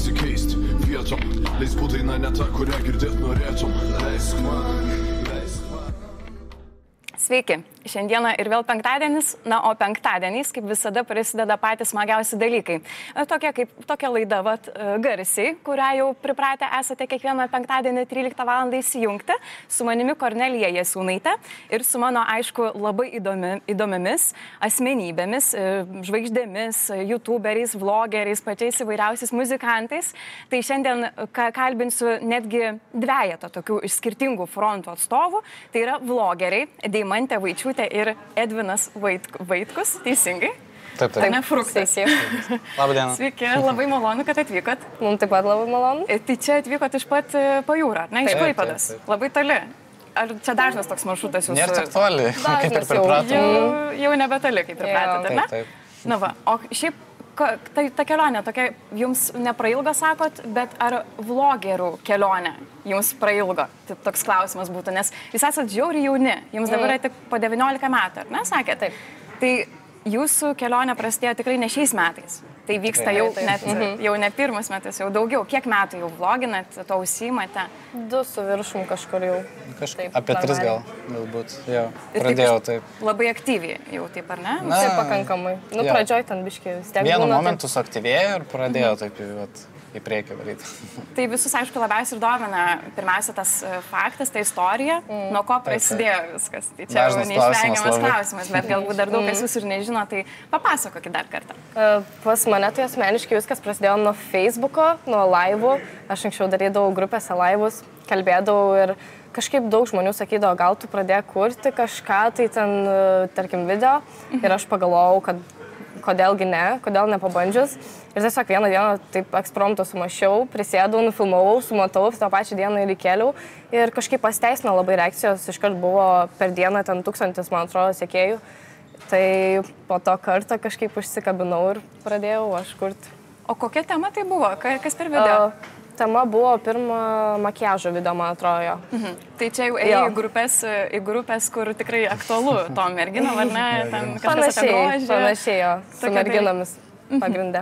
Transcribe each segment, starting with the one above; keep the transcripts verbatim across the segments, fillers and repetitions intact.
pasikeist vietom. Leisk būt daina ne ta, kurią girdėt norėtum. Leisk man, leisk man. Sveiki, šiandieną ir vėl penktadienis, na, o penktadieniais, kaip visada, prasideda patys smagiausi dalykai. Tokia, kaip, tokia laida, vat, garsiai, kurią jau pripratę esate kiekvieną penktadienį tryliktą valandą įsijungti, su manimi Kornelija Jasiūnaitė ir su mano, aišku, labai įdomi, įdomiamis asmenybėmis, žvaigždėmis, youtuberiais, vlogeriais, pačiais įvairiausiais muzikantais. Tai šiandien kalbinsiu netgi dvejetą tokių iš skirtingų frontų atstovų. Tai yra vlogeriai, Deimantė Vaičiūtė ir Edvinas Vaitkus, teisingai? Taip, taip. Ne Fruktas. Labą dieną. Sveiki, labai malonu, kad atvykot. Mums taip pat labai malonu. Tai čia atvykot iš pat Pajūro, ne, iš Klaipėdos. Labai toli. Ar čia dažnas toks maršrutas jūsų? Nėra tiek toli, kaip ir pripratom. Jau, jau nebetoli, kaip pripratėte, ne? Taip, taip. Na va, o šiaip ta, ta kelionė tokia jums neprailgo, sakot, bet ar vlogerių kelionė jums prailgo? Tai toks klausimas būtų, nes jūs esat žiauriai jauni, jums dabar yra tik po devyniolika metų, ar ne, sakėt? Taip. Tai jūsų kelionė prasidėjo tikrai ne šiais metais. Tai vyksta jau, net, jau ne pirmus metus, jau daugiau. Kiek metų jau vloginat, to užsiimate? Du su viršum kažkur jau. Kažkaip apie tris gal, galbūt. Jau. Pradėjau taip. Labai aktyviai jau taip, ar ne? Na, taip pakankamai. Nu, pradžioj ten biškiai vis tiek. Vienu momentu suaktyvėjo ir pradėjo taip vat, į priekį varyti. Tai visus, aišku, labiausiai ir domina pirmiausia tas faktas, ta istorija, mm. nuo ko prasidėjo taip, taip. Viskas. Tai čia jau neišvengiamas klausimas, bet galbūt dar daug kas jūs ir nežino, tai papasakokit dar kartą. Uh, pas mane tai asmeniškai viskas prasidėjo nuo Facebooko, nuo laivų. Aš anksčiau darydavau grupėse laivus, kalbėdavau ir kažkaip daug žmonių sakydavo, gal tu pradėk kurti kažką, tai ten, tarkim, video. Mhm. Ir aš pagalvojau, kad kodėlgi ne, kodėl nepabandžius. Ir tiesiog vieną dieną taip ekspromto sumašiau, prisėdau, nufilmavau, sumatau, tą pačią dieną ir įkėliau. Ir kažkaip pasiteisino labai reakcijos, iškart buvo per dieną ten tūkstantis, man atrodo, sekėjų. Tai po to kartą kažkaip užsikabinau ir pradėjau aš kurti. O kokia tema tai buvo? Kas per video? O, tema buvo pirmą makiažo video, man atrodo. Mhm. Tai čia jau ėjai į grupės, į grupės, kur tikrai aktualu tom merginom, ar ne? Panašiai, panašiai jo, su merginomis pagrinde.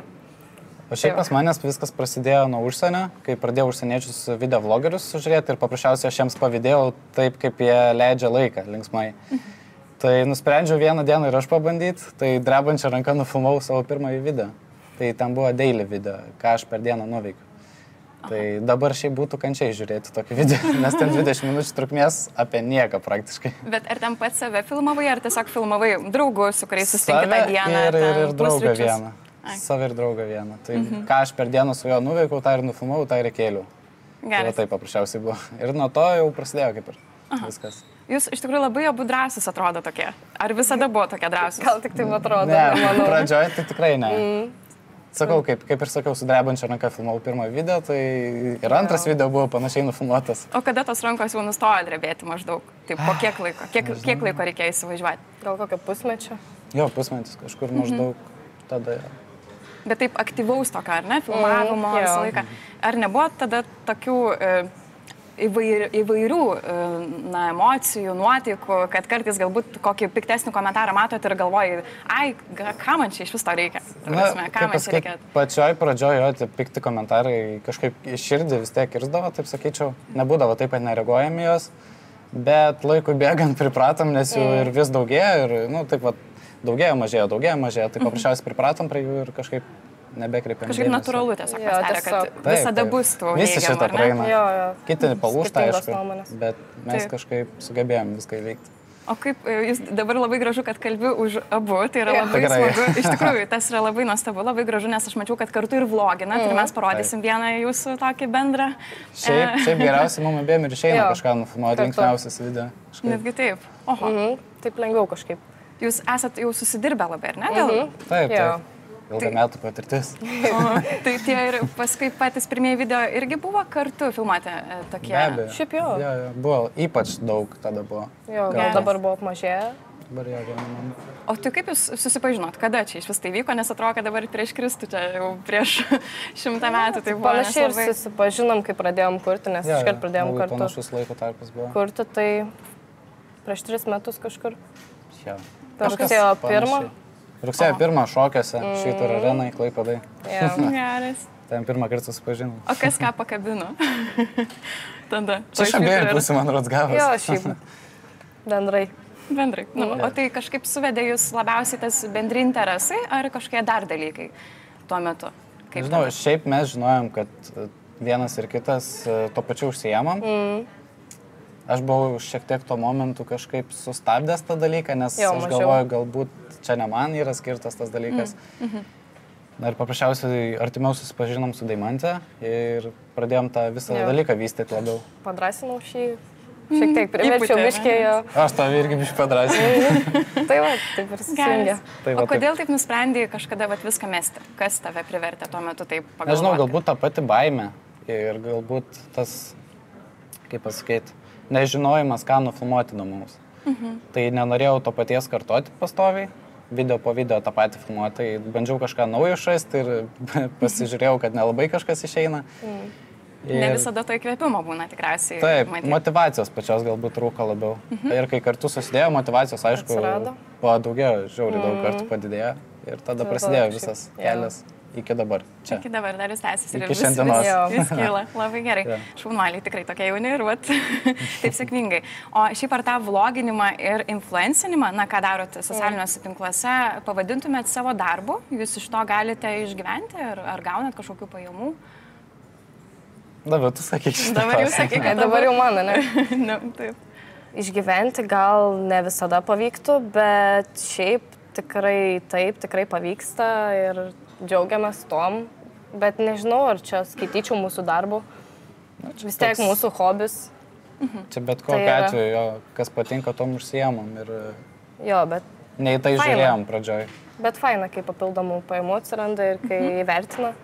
O šiaip pas manęs viskas prasidėjo nuo užsienio, kai pradėjau užsieniečius video vlogerius žiūrėti ir paprasčiausiai aš jiems pavydėjau taip, kaip jie leidžia laiką linksmai. Tai nusprendžiau vieną dieną ir aš pabandyti, tai drebančią ranką nufilmavau savo pirmąjį video. Tai ten buvo daily video, ką aš per dieną nuveikiu. Tai dabar šiaip būtų kančiai žiūrėti tokį video, nes ten dvidešimt minučių trukmės apie nieką praktiškai. Bet ar ten pats save filmavai, ar tiesiog filmavai draugus, su kuriais susitinki tą dieną? Ir, ir, ir draugą vieną. Save ir draugą vieną. Tai mhm. ką aš per dieną su juo nuveikau, tą ir nufilmavau, tą ir įkėliau. Tai taip paprasčiausiai buvo. Ir nuo to jau prasidėjo kaip ir Aha. viskas. Jūs iš tikrųjų labai abu drąsus atrodo tokie. Ar visada buvo tokie drąsus? Gal tik taip atrodo. Ne, pradžioje tai tikrai ne. Mm. Sakau, kaip, kaip ir sakiau, su drebančia ranka filmavau pirmą video, tai ir antras video buvo panašiai nufilmuotas. O kada tos rankos jau nustojo drebėti maždaug? Taip, po kiek laiko? Kiek, kiek laiko reikėjo įsivažiuoti? Gal kokio pusmečio? Jo, pusmetis kažkur maždaug mhm. tada. Bet taip aktyvaus tokio, ar ne? Filmavimo mm, visą laiką. Ar nebuvo tada tokių e, įvair, įvairių e, na, emocijų, nuotaikų, kad kartais galbūt kokį piktesnį komentarą matot ir galvoji, ai, ką man čia iš vis to reikia? Prasme, ką man čia reikia? Pačioj pradžioj, jo, tie pikti komentarai kažkaip iš širdį vis tiek irzdavo, taip sakyčiau. Nebūdavo taip, kad nereaguojame jos, bet laikui bėgant pripratom, nes jų mm. ir vis daugėja ir, nu, taip va, daugėja, mažėja, daugėja, mažėja, tai paprasčiausiai pripratom prie jų ir kažkaip nebekreipiam dėmesio. Kažkaip natūralu tiesiog pasidarė, kad taip, visada taip. Bus tų visi neigiamų, šitą praeina. Jo, jo. Kiti palūžta, aišku, nuomonės. Bet mes taip. Kažkaip sugebėjom viską įveikti. O kaip, jūs dabar labai gražu, kad kalbi už abu, tai yra labai smagu. Iš tikrųjų, tas yra labai nuostabu, labai gražu, nes aš mačiau, kad kartu ir vloginat, mm. ir mes parodysim taip. Vieną jūsų tokį bendrą. Šiaip, šiaip geriausiai mums abiem ir išeina kažką nufilmuoti, linksmiausias video. Kažkaip. Netgi taip. Oho. Mhm. Taip lengviau kažkaip. Jūs esat jau susidirbę labai, ar ne? Dėl... Mhm. Taip, taip. Ilgą tai... metų patirtis. O, tai tie ir paskui patys pirmieji video irgi buvo kartu filmuoti tokie? Be abejo. Šiaip jo. Jo, jo. Buvo ypač daug tada buvo. Jo, gal Geras. Dabar buvo apmažėję. Dabar jo, gal. O tai kaip jūs susipažinot, kada čia iš vis tai vyko, nes atrodo, kad dabar prieš Kristų čia jau prieš šimtą metų tai buvo. Panašiai labai... ir susipažinom, kai pradėjom kurti, nes iškart pradėjom kartu. Panašus laiko tarpas buvo. Kurti tai prieš tris metus kažkur. Jo. Per rugsėjo pirmą. Rugsėjo pirmą šokiuose, mm. Švyturio arenai, Klaipėdai. Yeah. Geras. Ten pirmą kartą susipažinau. O kas ką pakabino? Tada. Čia iš abiejų pusių man rods gavos. Jo, šiaip. Bendrai. Bendrai. Nu, o tai kažkaip suvedė jūs labiausiai tas bendri interesai ar kažkokie dar dalykai tuo metu? Kaip Žinau, tada? šiaip mes žinojom, kad vienas ir kitas to pačiu užsiėmam. Mm. Aš buvau šiek tiek tuo momentu kažkaip sustabdęs tą dalyką, nes jo, aš mažiau. galvoju, galbūt čia ne man yra skirtas tas dalykas. Mm. Mm-hmm. Na ir paprasčiausiai artimiau susipažinom su Deimante ir pradėjom tą visą jo. dalyką vystyti labiau. Padrasinau šį, šiek tiek priverčiau biškėjo. Aš tave irgi biškį padrasinau. Tai va, taip ir susijungia. Tai O va, kodėl taip nusprendėjai kažkada vat, viską mesti? Kas tave privertė tuo metu taip pagalvoti? Nežinau, galbūt ta pati baimė ir galbūt tas, kaip pasakyti, nežinojimas, ką nufilmuoti įdomaus. Mhm. Tai nenorėjau to paties kartoti pastoviai, video po video tą patį filmuoti, tai bandžiau kažką naujo išrasti ir pasižiūrėjau, kad nelabai kažkas išeina. Mhm. Ir... Ne visada to įkvėpimo būna tikriausiai. Taip, matyti. Motyvacijos pačios galbūt trūko labiau. Mhm. Ir kai kartu susidėjo, motyvacijos, aišku, Atsirado. padaugėjo, žiauriai daug Mhm. kartų padidėjo ir tada Tai prasidėjo kažkaip- visas jo. kelias iki dabar. Čia. Iki dabar dar jis tęsiasi ir Iki vis, šiandienos. vis, Jo. vis kyla. Labai gerai. Jo. Šaunuoliai tikrai tokie jauni ir vat, taip sėkmingai. O šiaip ar tą vloginimą ir influencinimą, na ką darote socialiniuose tinkluose, pavadintumėt savo darbu? Jūs iš to galite išgyventi ar, ar gaunat kažkokių pajamų? Dabar tu sakyk šitą. Dabar jau klausimą. sakyk, Ai, kad dabar jau mano, ne? Na, taip. Išgyventi gal ne visada pavyktų, bet šiaip tikrai taip, tikrai pavyksta ir džiaugiamės tom. Bet nežinau, ar čia skaityčiau mūsų darbų. Vis tiek toks- mūsų hobis. Čia bet Tai kokiu yra. atveju, jo, kas patinka, tom užsiemam ir Jo, bet, ne į tai Faina. žiūrėjom pradžioj. bet faina, kai papildomų pajamų atsiranda ir kai Mhm. įvertina.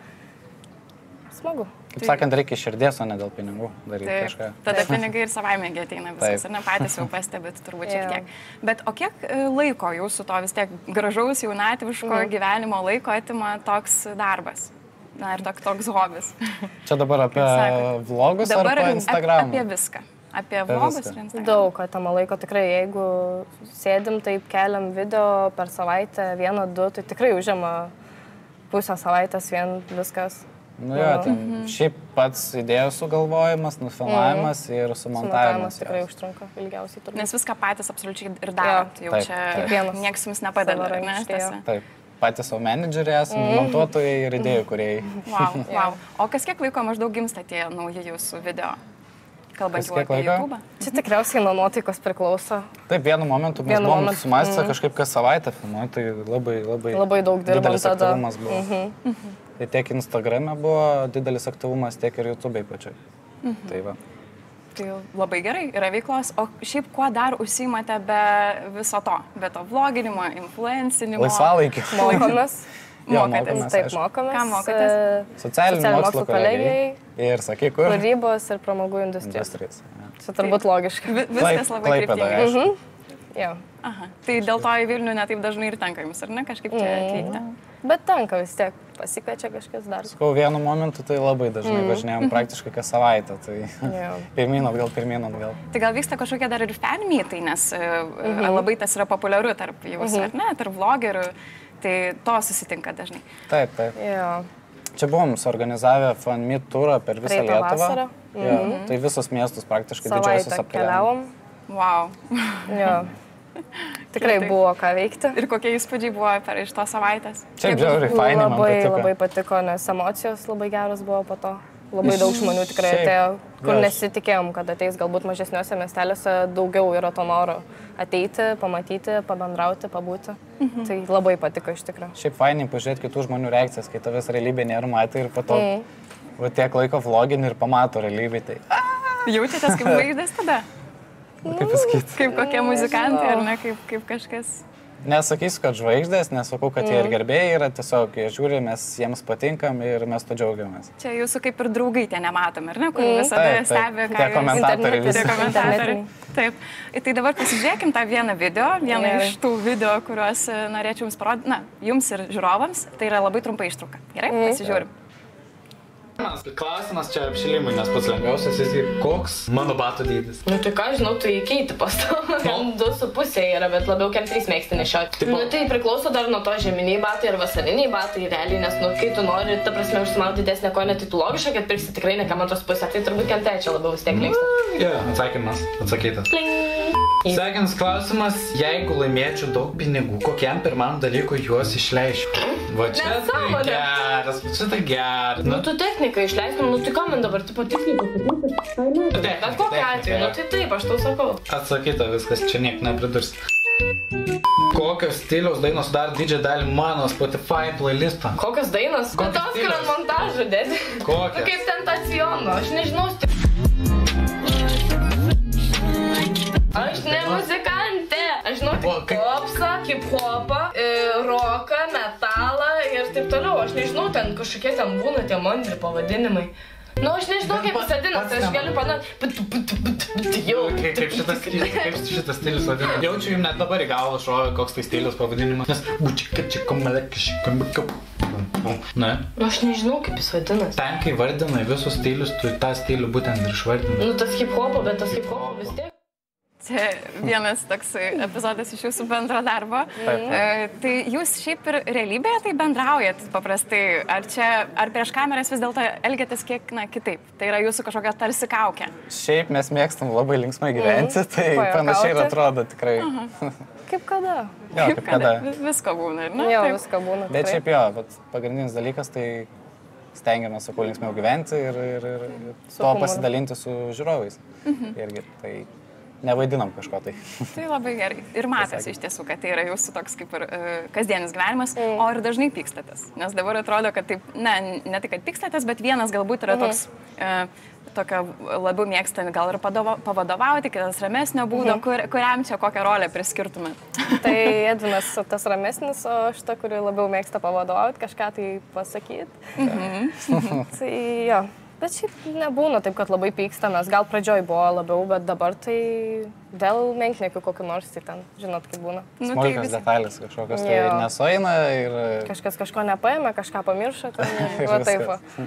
Smagu. Kaip sakant, reikia širdies, o ne dėl pinigų daryti Taip, kažką. tada pinigai ir savaime gi ateina viskas, Taip. ar ne patys jau pastebit turbūt šiek Jo. tiek. Bet o kiek e, laiko jūsų to vis tiek gražaus jaunatviško Mhm. gyvenimo laiko atima toks darbas? Na ir tok, toks hobis. Čia dabar apie sakot. vlogus ar apie ap- Instagramą? apie viską. Apie Apie vlogus viską. ir Instagramą. Daug atama laiko tikrai, jeigu sėdim taip keliam video per savaitę, vieną, du, tai tikrai užima pusę savaitės vien viskas. Nu jo, ten Mhm. šiaip pats idėjų sugalvojimas, nufilmavimas ir sumontavimas. Sumontavimas tikrai jos. užtrunka ilgiausiai turbūt. Nes viską patys absoliučiai ir darot. Jau Taip, čia taip. Kiekvienas niekas jums nepadeda, ar ne? savarankiškai, jo. tose? Taip, patys savo menedžeriai esame, montuotojai ir idėjų kuriejai. Wow, wow. O kas kiek laiko maždaug gimsta tie nauji jūsų video? Kalbant Kas jau kiek apie laiko? YouTube. Čia tikriausiai nuo nuotaikos priklauso. Taip, vienu momentu mes Vienu buvom momentu, sumastę mhm. kažkaip kas savaitę filmuoti, tai labai, labai, Labai daug dirbom didelis tada. aktyvumas buvo. Mhm. Tai tiek Instagrame buvo didelis aktyvumas, tiek ir YouTube'ai pačiai. Tai va. Tai labai gerai, yra veiklos. O šiaip kuo dar užsiimate be viso to? Be to vloginimo, influencinimo? Laisvalaikį. Mokomės. Jo, Mokotės. mokomės, Taip, aišku. mokomės. Ką mokotės? e, Socialinių Socialinių mokslų mokslų kolegijai. Ir sakyk, kur? Kūrybos ir pramogų industrijos. Industrijos. jo. Čia turbūt logiška. Vi- Viskas labai Klaipėda, kryptingai. aišku. Jo. Aha. Tai dėl to į Vilnių netaip dažnai ir tenka jums, ar ne? Kažkaip čia atvykti. Bet tenka vis tiek. Pasikviečia kažkas dar. Sakau, vienu momentu tai labai dažnai Mhm. važinėjom praktiškai kas savaitę. Tai Jo. pirmyn atgal, pirmyn atgal. Tai gal vyksta kažkokie dar ir fanmeetai, nes mhm. labai tas yra populiaru tarp jūsų, ar ne? Tarp vlogerių. Tai to susitinka dažnai. Taip, taip. Jo. Čia buvom suorganizavę fan meet turą per visą Praeitą Lietuvą. vasarą. Jo, tai visus miestus praktiškai didžiausius Savaitę apkeliavom. keliavom. Wow. Jo. Tikrai Tai- buvo ką veikti. Ir kokie įspūdžiai buvo per iš tos savaitės? Šiaip žiauriai fainai man Labai, patiko. labai patiko, nes emocijos labai geros buvo po to. Labai daug žmonių tikrai Šiaip, atėjo, kur jo, aš- nesitikėjom, kad ateis. Galbūt mažesniuose miesteliuose daugiau yra to noro ateiti, pamatyti, pabendrauti, pabūti. Mhm. Tai labai patiko iš tikrųjų. Šiaip fainai pažiūrėti kitų žmonių reakcijas, kai tavęs realybė nėra matai ir po to Mm. va, tiek laiko vlogini ir pamato realybė. Tai, Jaučiatės kaip žvaigždės tada? a, kaip pasakyti. Kaip kokie muzikantai, ar ne? Kaip, kaip kažkas. Nesakysiu, kad žvaigždės, nesakau, kad jie ir gerbėjai yra, tiesiog jie žiūri, mes jiems patinkam ir mes to džiaugiamės. Čia jūsų kaip ir draugai tie nematomi, ar ne? Kur visada Taip, taip. stebi, ką Tie jūs- komentatoriai Internetas. visi. Tie komentatoriai. Internetiniai. Taip. Tai dabar pasižiūrėkim tą vieną video, vieną Gerai. iš tų video, kuriuos e, norėčiau jums parodyti, na, jums ir žiūrovams. Tai yra labai trumpa ištrauka. Gerai? Pasižiūrim. Klausimas čia apšilimui, nes pats lengviausias, jis koks mano batų dydis. Nu tai ką, žinau, tu įkeiti pastovu. Ten du su pusė yra, bet labiau kem trys mėgsti nešioti. Tipo... Nu tai priklauso dar nuo to žeminiai batai ir vasariniai batai realiai, nes nu kai tu nori, ta prasme, užsimauti didesnę koją, tai tu logiška, kad pirksi tikrai ne kam antros pusė, tai turbūt kem trečia labiau vis tiek linksta. Jo, yeah, atsakymas, atsakytas. Pling. Sekantis klausimas, jeigu laimėčiau daug pinigų, kokiam pirmam dalykui juos išleičiau? Va čia tai geras, va čia tai geras. Nu tu techniką išleistum, nu tai ką man dabar, tu patiksliai pasakysi? Bet kokiu atveju, nu tai taip, aš tau sakau. Atsakyta viskas, čia niek nepridurs. Kokios stiliaus dainos dar didžią dalį mano Spotify playlistą? Kokios dainos? Kokios tos, kur ant montažų dėti. Kokios? Kaip Tentaciono, aš nežinau. Aš ne muzikantė. Aš žinau tik popsą, hip-hopą, roką, metalą ir taip toliau. Aš nežinau, ten kažkokie ten būna tie mandri pavadinimai. Nu, aš nežinau, kaip jis vadinas, aš galiu panauti. Jau. Kaip šitas stilius, kaip šitas stilius vadina. Jaučiu jums net dabar į galvą šovė, koks tai stilius pavadinimas. Nes bučika, čika, maleka, šika, mika. Ne? Aš nežinau, kaip jis vadinas. Ten, kai vardinai visus stilius, tu tą stilių būtent ir išvardinai. Nu, tas hip-hopo, bet tas hip-hopo vis tiek. Čia vienas toks epizodas iš jūsų bendro darbo. E, tai jūs šiaip ir realybėje tai bendraujat paprastai. Ar, čia, ar prieš kameras vis dėlto elgiatės kiek na, kitaip? Tai yra jūsų kažkokia tarsi kaukė. Šiaip mes mėgstam labai linksmai gyventi, mm. tai Pajakauti. Panašiai ir atrodo tikrai. Aha. Kaip kada? Jo, kaip, kaip kada. kada. Visko būna, ir ne? Jo, Taip. visko būna. Bet šiaip jo, bet pagrindinis dalykas tai stengiamės su kuo linksmiau gyventi ir, ir, ir, ir to humoru. Pasidalinti su žiūrovais. Mhm. Irgi tai nevaidinam kažko tai. Tai labai gerai. Ir matėsi iš tiesų, kad tai yra jūsų toks kaip ir uh, kasdienis gyvenimas, mm. o ir dažnai pykstatės. Nes dabar atrodo, kad taip, ne, ne tik, kad pykstatės, bet vienas galbūt yra toks, uh, tokio labiau mėgstant gal ir padova, pavadovauti, kitas ramesnio būdo, mm. kur, kuriam čia kokią rolę priskirtumėt. Tai Edvinas tas ramesnis, o šita, kuri labiau mėgsta pavadovauti, kažką tai pasakyti. Mm-hmm. Tai jo. Bet šiaip nebūna taip, kad labai pykstamės. Gal pradžioj buvo labiau, bet dabar tai dėl menkniekių kokiu nors, tai ten, žinot, kaip būna. Nu, smulkios vis... detalės kažkokios tai nesueina ir... Kažkas kažko nepaėmė, kažką pamiršo, tai va taip.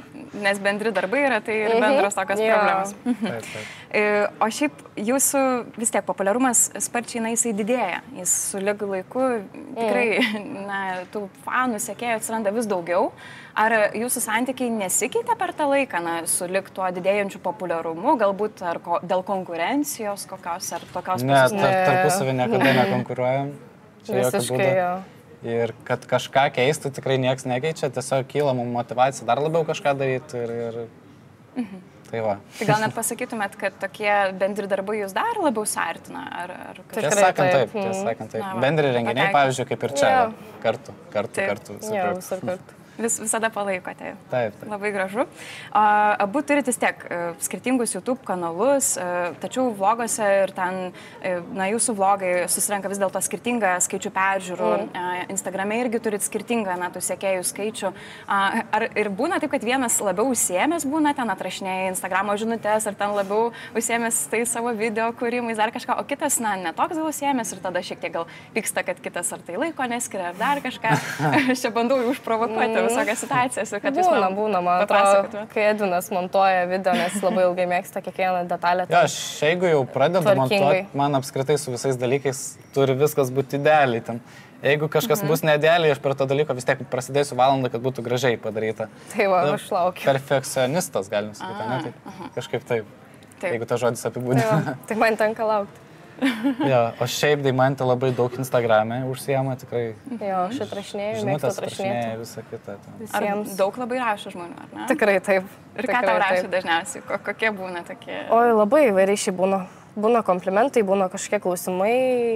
Nes bendri darbai yra, tai ir bendros tokios mhm. problemos. Mhm. Taip, taip. O šiaip jūsų vis tiek populiarumas sparčiai, na, jisai didėja. Jis su lygiu laiku tikrai, mm. na, tų fanų sekėjų atsiranda vis daugiau. Ar jūsų santykiai nesikeitė per tą laiką, na, su lyg tuo didėjančiu populiarumu, galbūt ar ko, dėl konkurencijos kokios, ar tokios ne, tar, tarpusavį niekada nekonkuruojam. Čia visiškai jo. Ir kad kažką keistų tikrai nieks nekeičia, tiesiog kyla mums motyvacija dar labiau kažką daryti ir... ir... Mhm. Tai va. Tai gal net pasakytumėt, kad tokie bendri darbai jūs dar labiau sartina? Ar, ar tiesą sakant taip, tiesą sakant taip. Bendri renginiai, pavyzdžiui, kaip ir čia, va, kartu, kartu, taip. kartu. Jo, visur kartu. Vis, visada palaikote. Taip, taip. Labai gražu. Abu turite vis tiek skirtingus YouTube kanalus, tačiau vloguose ir ten, na, jūsų vlogai susirenka vis dėlto skirtingą skaičių peržiūrų. Mm. Instagrame irgi turit skirtingą, na, tų sekėjų skaičių. Ar ir būna taip, kad vienas labiau užsiėmęs būna, ten atrašinėja Instagramo žinutės, ar ten labiau užsiėmęs tai savo video kūrimais, dar kažką, o kitas, na, netoks gal užsiėmęs ir tada šiek tiek gal pyksta, kad kitas ar tai laiko neskiria, ar dar kažką. Aš čia bandau užprovokuoti visokias situacijas, kad jūs būna, būna, man atrodo, kai Edvinas montuoja video, nes labai ilgai mėgsta kiekvieną detalę. Jo, aš jeigu jau pradedu montuoti, man apskritai su visais dalykais turi viskas būti idealiai ten. Jeigu kažkas mhm. bus neidealiai, aš per to dalyko vis tiek prasidėsiu valandą, kad būtų gražiai padaryta. Tai va, aš laukiu. Perfekcionistas, galim sakyti, ne? Tai kažkaip taip, taip, jeigu ta žodis apibūdina. Tai, tai man tenka laukti. Jo, o šiaip Deimantė labai daug Instagrame užsiema tikrai. Jo, aš atrašinėjau, mėgstu atrašinėti. Visą kitą. Ar daug labai rašo žmonių, ar ne? Tikrai taip. Ir ką tau rašo dažniausiai? Kokie būna tokie? Oi, labai įvairiai šiai būna. Būna komplimentai, būna kažkokie klausimai,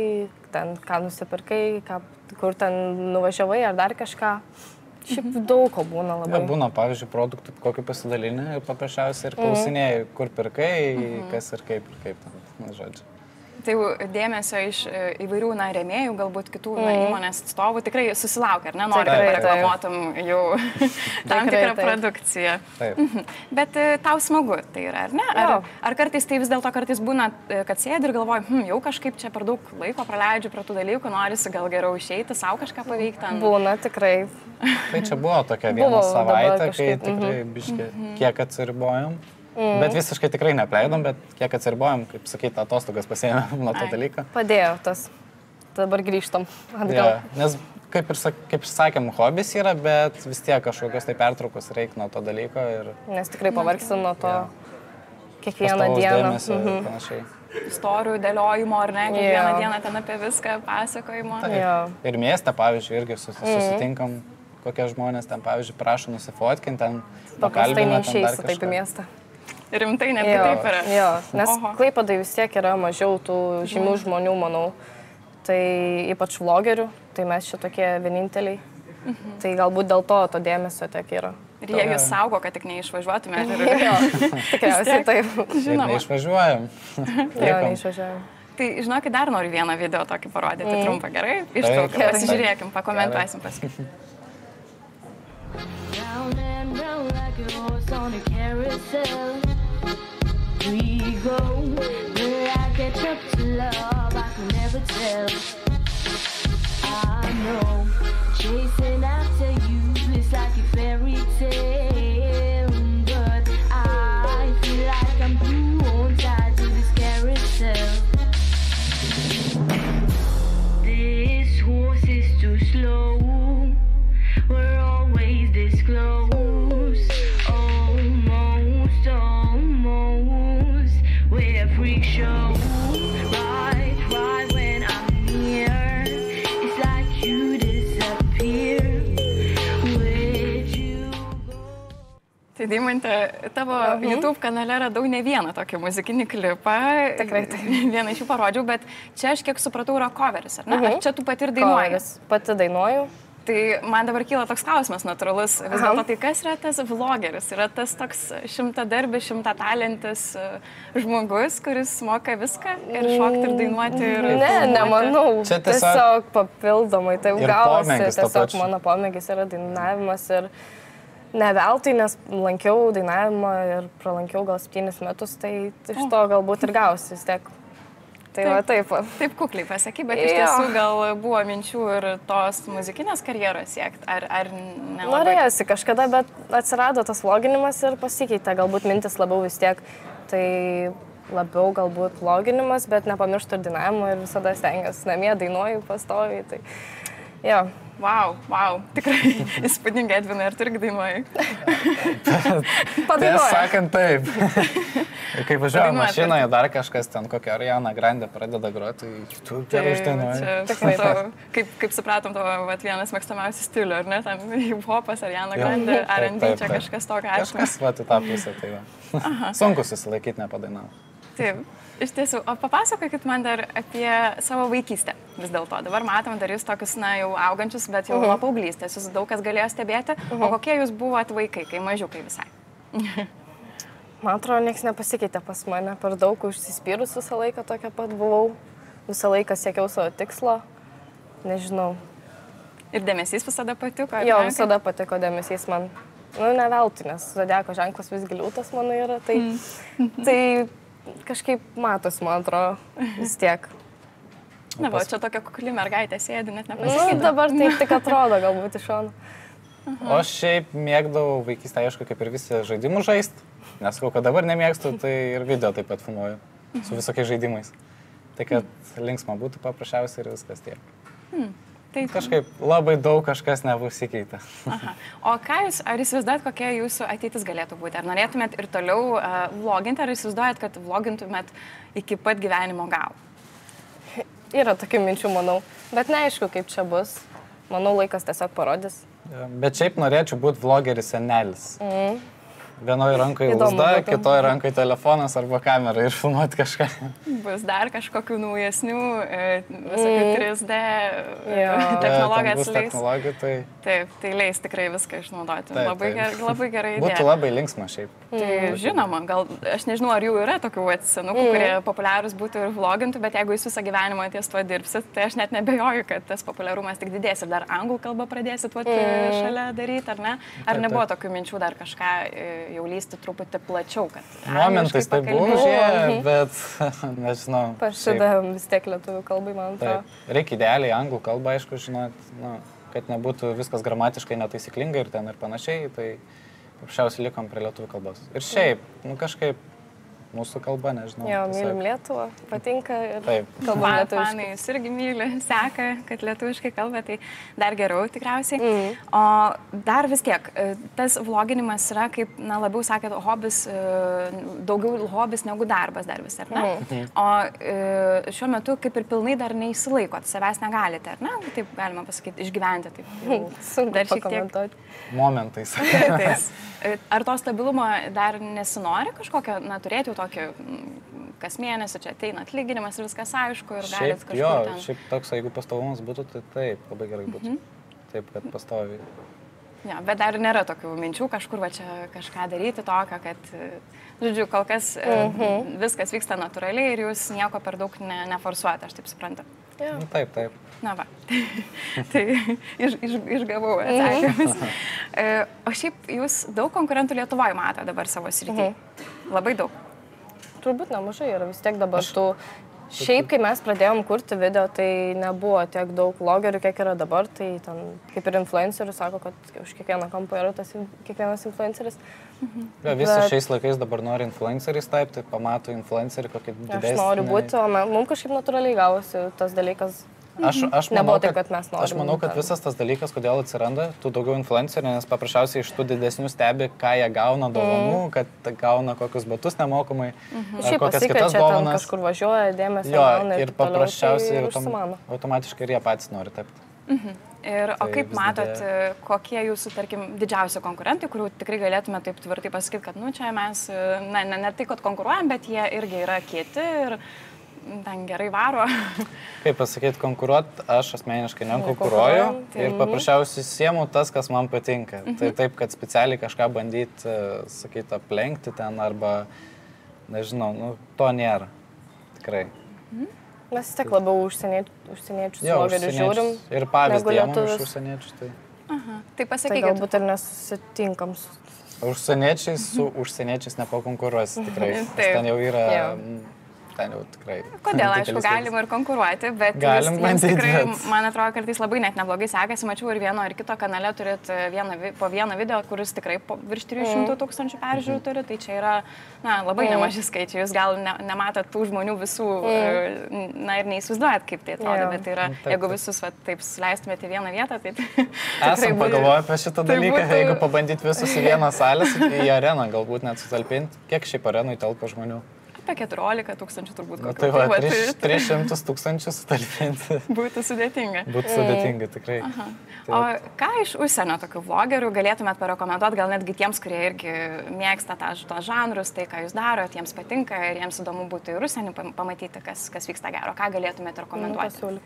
ten ką nusipirkai, ką, kur ten nuvažiavai ar dar kažką. Šiaip mhm. daug ko būna labai. Ja, būna, pavyzdžiui, produktų kokį pasidalinį ir paprasčiausiai ir klausinėjai, kur pirkai, mhm. kas ir kaip ir kaip. Na, žodžiu. Tai jau dėmesio iš įvairių na, rėmėjų, galbūt kitų na, įmonės atstovų tikrai susilaukia, ar ne? Nori, kad reklamuotum jau tam tikrą taip. produkciją. Taip. Bet tau smagu tai yra, ar ne? Ar, ar kartais tai vis dėlto kartais būna, kad sėdi ir galvoji, hm, jau kažkaip čia per daug laiko praleidžiu prie tų dalykų, norisi gal geriau išeiti, savo kažką paveikti? Ant... Būna tikrai. Tai čia buvo tokia viena buvo, savaitė, kai tikrai mm-hmm. biški, mm-hmm. kiek atsiribojom. Mm. Bet visiškai tikrai nepleidom, bet kiek atsiribojom, kaip sakyti, atostogas pasiėmėm nuo to dalyką. Padėjo tas. Dabar grįžtam atgal. Ja, nes kaip ir, kaip ir sakėm, hobis yra, bet vis tiek kažkokios tai pertraukos reikia nuo to dalyko. Ir... Nes tikrai pavargsim nuo to ja. kiekvieną Pastovaus dieną. Dėmesio, mhm. ir panašiai. Istorijų dėliojimo, ar ne, kiekvieną ja. dieną ten apie viską pasakojimo. Ja. Ir mieste, pavyzdžiui, irgi susitinkam, mm. kokie žmonės ten, pavyzdžiui, prašo nusifotkinti, ten paprastai neišeisi taip į miestą. Rimtai, net taip yra. Jo, nes Klaipėdai vis tiek yra mažiau tų žymių žmonių, manau. Tai ypač vlogerių, tai mes čia tokie vieninteliai. Mhm. Tai galbūt dėl to to dėmesio tiek yra. Ir jie jūs saugo, kad tik neišvažiuotumėte. Ir... jo, tikriausiai taip. Žinoma. Neišvažiuojam. jo, neišvažiuojam. Tai žinokit, dar noriu vieną video tokį parodyti, mm. trumpą, gerai? Ištrauką, pasižiūrėkim, pakomentuosim paskui. We go where I catch up to love, I can never tell. I know chasing after you is like a fairy tale, but I feel like I'm too on tied to this carousel. This horse is too slow. We're always this close. Almost, almost. We're a freak show. Right, right when I'm near. It's like you disappear. Where'd you go? Tai Deimante, tavo uh-huh. YouTube kanale radau ne vieną tokį muzikinį klipą. Tikrai tai. Vieną iš jų parodžiau, bet čia aš kiek supratau yra coveris, ar ne? Uh-huh. Ar čia tu pati ir dainuoji? Coveris. Pati dainuoju. Tai man dabar kyla toks klausimas natūralus. Vis dėlto, tai kas yra tas vlogeris? Yra tas toks šimtadarbis, šimtatalentis žmogus, kuris moka viską ir šokti ir dainuoti ir... Ne, nemanau. Čia tiesiog, tiesiog papildomai. Taip gavosi. Tiesiog mano pomėgis yra dainavimas ir ne veltui, nes lankiau dainavimą ir pralankiau gal septynis metus, tai iš to galbūt ir gausi vis tiek. Tai taip, va, taip. Taip kukliai pasaky, bet iš tiesų gal buvo minčių ir tos muzikinės karjeros siekti, ar, ar nelabai? Norėjosi kažkada, bet atsirado tas vloginimas ir pasikeitė, galbūt mintis labiau vis tiek, tai labiau galbūt vloginimas, bet nepamirštų ir dainavimo ir visada stengiuosi namie, dainuoju pastoviai, tai jo. Vau, vau, tikrai įspūdingai, Edvinai, ar tu irgi dainuoji? Padainuoju. Tiesą sakant, taip. Kai važiuoju mašinoje, dar kažkas ten, kokią Ariana Grande pradeda groti, tai tu gerai išdainuoji. Kaip, kaip supratom, tavo vat, vienas mėgstamiausių stilių, ar ne? Tam hip-hopas, Ariana Grande, R and B, čia kažkas tokio atšmė. Kažkas vat į tą pusę, tai va. Sunku susilaikyti nepadainau. Taip. Iš tiesų, o papasakokit man dar apie savo vaikystę vis dėlto. Dabar matom dar jūs tokius, na, jau augančius, bet jau nuo uh-huh. paauglystės jūs daug kas galėjo stebėti. Uh-huh. O kokie jūs buvot vaikai, kai mažiukai visai? Man atrodo, nieks nepasikeitė pas mane. Per daug užsispyrus visą laiką tokia pat buvau. Visą laiką siekiau savo tikslo. Nežinau. Ir dėmesys visada patiko? Jo, visada patiko dėmesys man. Nu, ne veltui, nes zodiako ženklas visgi liūtas mano yra. Tai... Mm. tai kažkaip matos, man atrodo, vis tiek. Na, va, čia tokia kukli mergaitė sėdi, net nepasakydama. Nu, dabar taip tik atrodo, galbūt iš šono. Uh-huh. O šiaip mėgdavau vaikystę, aišku, kaip ir visi žaidimų žaisti. Nesakau, kad dabar nemėgstu, tai ir video taip pat filmuoju su visokiais žaidimais. Tai kad linksma būtų paprasčiausiai ir viskas tiek. Hmm. Taip. Kažkaip labai daug kažkas nepasikeitė. O ką jūs, ar įsivaizduojat, kokia jūsų ateitis galėtų būti? Ar norėtumėt ir toliau uh, vloginti, ar įsivaizduojat, kad vlogintumėt iki pat gyvenimo galo? Yra tokių minčių, manau. Bet neaišku, kaip čia bus. Manau, laikas tiesiog parodys. Bet šiaip norėčiau būti vlogeris senelis. Mm. Vienoje rankoje lazda, kitoje rankoje telefonas arba kamera ir filmuoti kažką. Bus dar kažkokių naujesnių, visokių mm. trys D technologijų atleis. Technologijų, tai... Taip, tai leis tikrai viską išnaudoti. Taip, labai, taip. Ger, labai gerai idėja. Būtų labai linksma šiaip. Tai mm. žinoma, gal aš nežinau, ar jų yra tokių senukų, mm. kurie populiarūs būtų ir vlogintų, bet jeigu jūs visą gyvenimą ties tuo dirbsit, tai aš net nebejoju, kad tas populiarumas tik didės ir dar anglų kalbą pradėsit vat, mm. šalia daryti, ar ne? Ar taip, nebuvo tokių minčių dar kažką jau lysti truputį plačiau, kad... Momentais tai buvo užėję, bet nežinau. Pašydavim vis tiek lietuvių kalbai, man atrodo. Reikia idealiai anglų kalbą, aišku, žinot, nu, kad nebūtų viskas gramatiškai netaisyklinga ir ten ir panašiai, tai paprasčiausiai likom prie lietuvių kalbos. Ir šiaip, nu kažkaip mūsų kalba, nežinau. Jo, mylim Lietuvą, patinka ir taip. Kalba lietuviškai. Fanai jūs irgi myli, seka, kad lietuviškai kalba, tai dar geriau tikriausiai. Mm. O dar vis tiek, tas vloginimas yra, kaip, na, labiau sakėt, hobis, daugiau hobis negu darbas dar vis, ar ne? Mm. O šiuo metu kaip ir pilnai dar neįsilaikot, savęs negalite, ar ne? Taip galima pasakyti, išgyventi. Taip, sunku pakomentuoti. Momentais. Ar to stabilumo dar nesinori kažkokio, na, turėti jau tokį, kas mėnesį čia ateina atlyginimas ir viskas aišku ir galit kažkur jo, ten. Šiaip toks, jeigu pastovumas būtų, tai taip, labai gerai būtų. Mhm. Taip, kad pastoviai. Ja, bet dar nėra tokių minčių kažkur va čia kažką daryti tokio, kad, žodžiu, kol kas mhm. viskas vyksta natūraliai ir jūs nieko per daug ne, neforsuojate, aš taip suprantu. Ja. Nu, taip, taip. Na va, tai iš, iš, išgavau atsakymus. O šiaip jūs daug konkurentų Lietuvoje matote dabar savo srityje? Mhm. Labai daug. Turbūt nemažai yra vis tiek dabar tų. Šiaip, kai mes pradėjom kurti video, tai nebuvo tiek daug vlogerių, kiek yra dabar, tai ten kaip ir influencerių sako, kad už kiekvieną kampą yra tas kiekvienas influenceris. Mhm. Ja, visi bet... šiais laikais dabar nori influenceriais taip, tai pamato influencerį kokį didesnį. Aš noriu būti, o mums kažkaip natūraliai gavosi tas dalykas. Aš, aš, manau, Nebuvo taip, kad, kad mes norime. aš manau, kad visas tas dalykas, kodėl atsiranda, tų daugiau influencerių, nes paprasčiausiai iš tų didesnių stebi, ką jie gauna dovanų, mm. kad gauna kokius batus nemokamai, mhm. ar kokias kitas dovanas. Kažkur važiuoja, dėmesio jo, gauna ir, ir paprasčiausiai tai autom, automatiškai ir jie patys nori tapti. Mhm. Ir, o tai kaip matot, didėja. Kokie jūsų, tarkim, didžiausi konkurentai, kurių tikrai galėtume taip tvirtai pasakyti, kad, nu, čia mes, na, ne, ne tai, kad konkuruojam, bet jie irgi yra kieti ir ten gerai varo. Kaip pasakyti, konkuruot, aš asmeniškai nekonkuruoju ir paprasčiausiai siemu tas, kas man patinka. Mhm. Tai taip, kad specialiai kažką bandyti, sakyti, aplenkti ten arba, nežinau, nu, to nėra. Tikrai. Mhm. Mes vis tiek labiau užsieniečius vlogerius žiūrim. Ir pavyzdį jiem iš užsieniečius. Tai, Aha. Tai pasakykit. Tai galbūt ir nesusitinkam su... Užsieniečiais su užsieniečiais nepakonkuruosi tikrai. Ten jau yra... Yeah. Ten jau tikrai. Kodėl, aišku, galima ir konkuruoti, bet galim jums, bandyti, jums tikrai, bet... man atrodo, kartais labai net neblogai sekasi. Mačiau ir vieno, ir kito kanale turit vieną, po vieną video, kuris tikrai po virš trijų šimtų tūkstančių peržiūrų turi. Tai čia yra, na, labai mm. nemaži skaičiai. Jūs gal ne, nematot tų žmonių visų, mm. na, ir neįsivaizduojat, kaip tai atrodo. Yeah. Bet tai yra, taip, jeigu taip. Visus va, taip suleistumėte į vieną vietą, tai... Esam pagalvoję apie šitą tai dalyką, būtų... jeigu pabandyt visus į vieną salę, į areną galbūt net sutalpinti. Kiek šiaip arenui telpa žmonių? Apie keturiolika tūkstančių turbūt. Nu, tai va, tris šimtus tūkstančių sutalpinti. Būtų sudėtinga. Būtų sudėtinga, tikrai. Aha. O ką iš užsienio tokių vlogerių galėtumėt parekomenduoti, gal netgi tiems, kurie irgi mėgsta tą, tą žanrus, tai ką jūs darot, jiems patinka ir jiems įdomu būtų ir užsienį pamatyti, kas, kas vyksta gero. Ką galėtumėt rekomenduoti?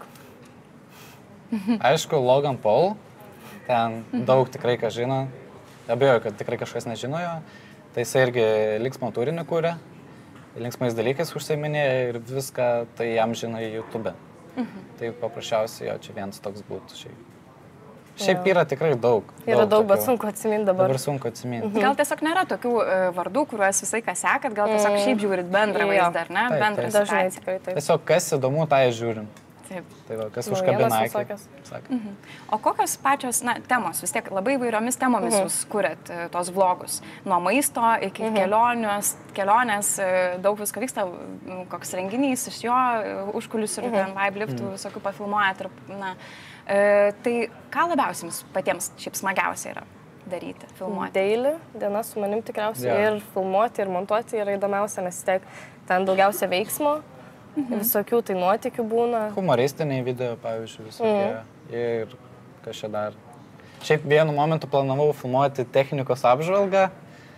Aišku, Logan Paul, ten mhm. daug tikrai ką žino. Abejoju, kad tikrai kažkas nežinojo. Tai jis irgi linksmą turinį kūrė. Linksmais dalykais užsiiminėja ir viską tai jam žino į YouTube. Mhm. Tai paprasčiausiai jo čia vienas toks būtų šiaip. Šiaip yra tikrai daug. Yra daug, daug bet sunku atsiminti dabar. Dabar sunku atsiminti. Mhm. Gal tiesiog nėra tokių uh, vardų, kuriuos visai ką sekat, gal tiesiog mm. šiaip žiūrit bendrą vaizdą, ar ne? Taip, bendrą dažnai tikrai taip. Tiesiog kas įdomu, tą žiūrim. Taip. Tai va, kas užkabina akį. Mhm. O kokios pačios, na, temos, vis tiek labai įvairiomis temomis mhm. jūs kuriat uh, tos vlogus. Nuo maisto iki mhm. kelionės, kelionės, uh, daug visko vyksta, um, koks renginys iš jo, uh, užkulisių ir mhm. vibe liftų, mhm. visokių pafilmuojat. Ir, na, uh, tai ką labiausiai jums patiems šiaip smagiausia yra daryti, filmuoti? Daily, diena su manim tikriausiai yeah. ir filmuoti, ir montuoti yra įdomiausia, nes tiek ten daugiausia veiksmo. Mhm. Visokių tai nuotykių būna. Humoristiniai video, pavyzdžiui, visokie. Mhm. Ir kas čia dar. Šiaip vienu momentu planavau filmuoti technikos apžvalgą,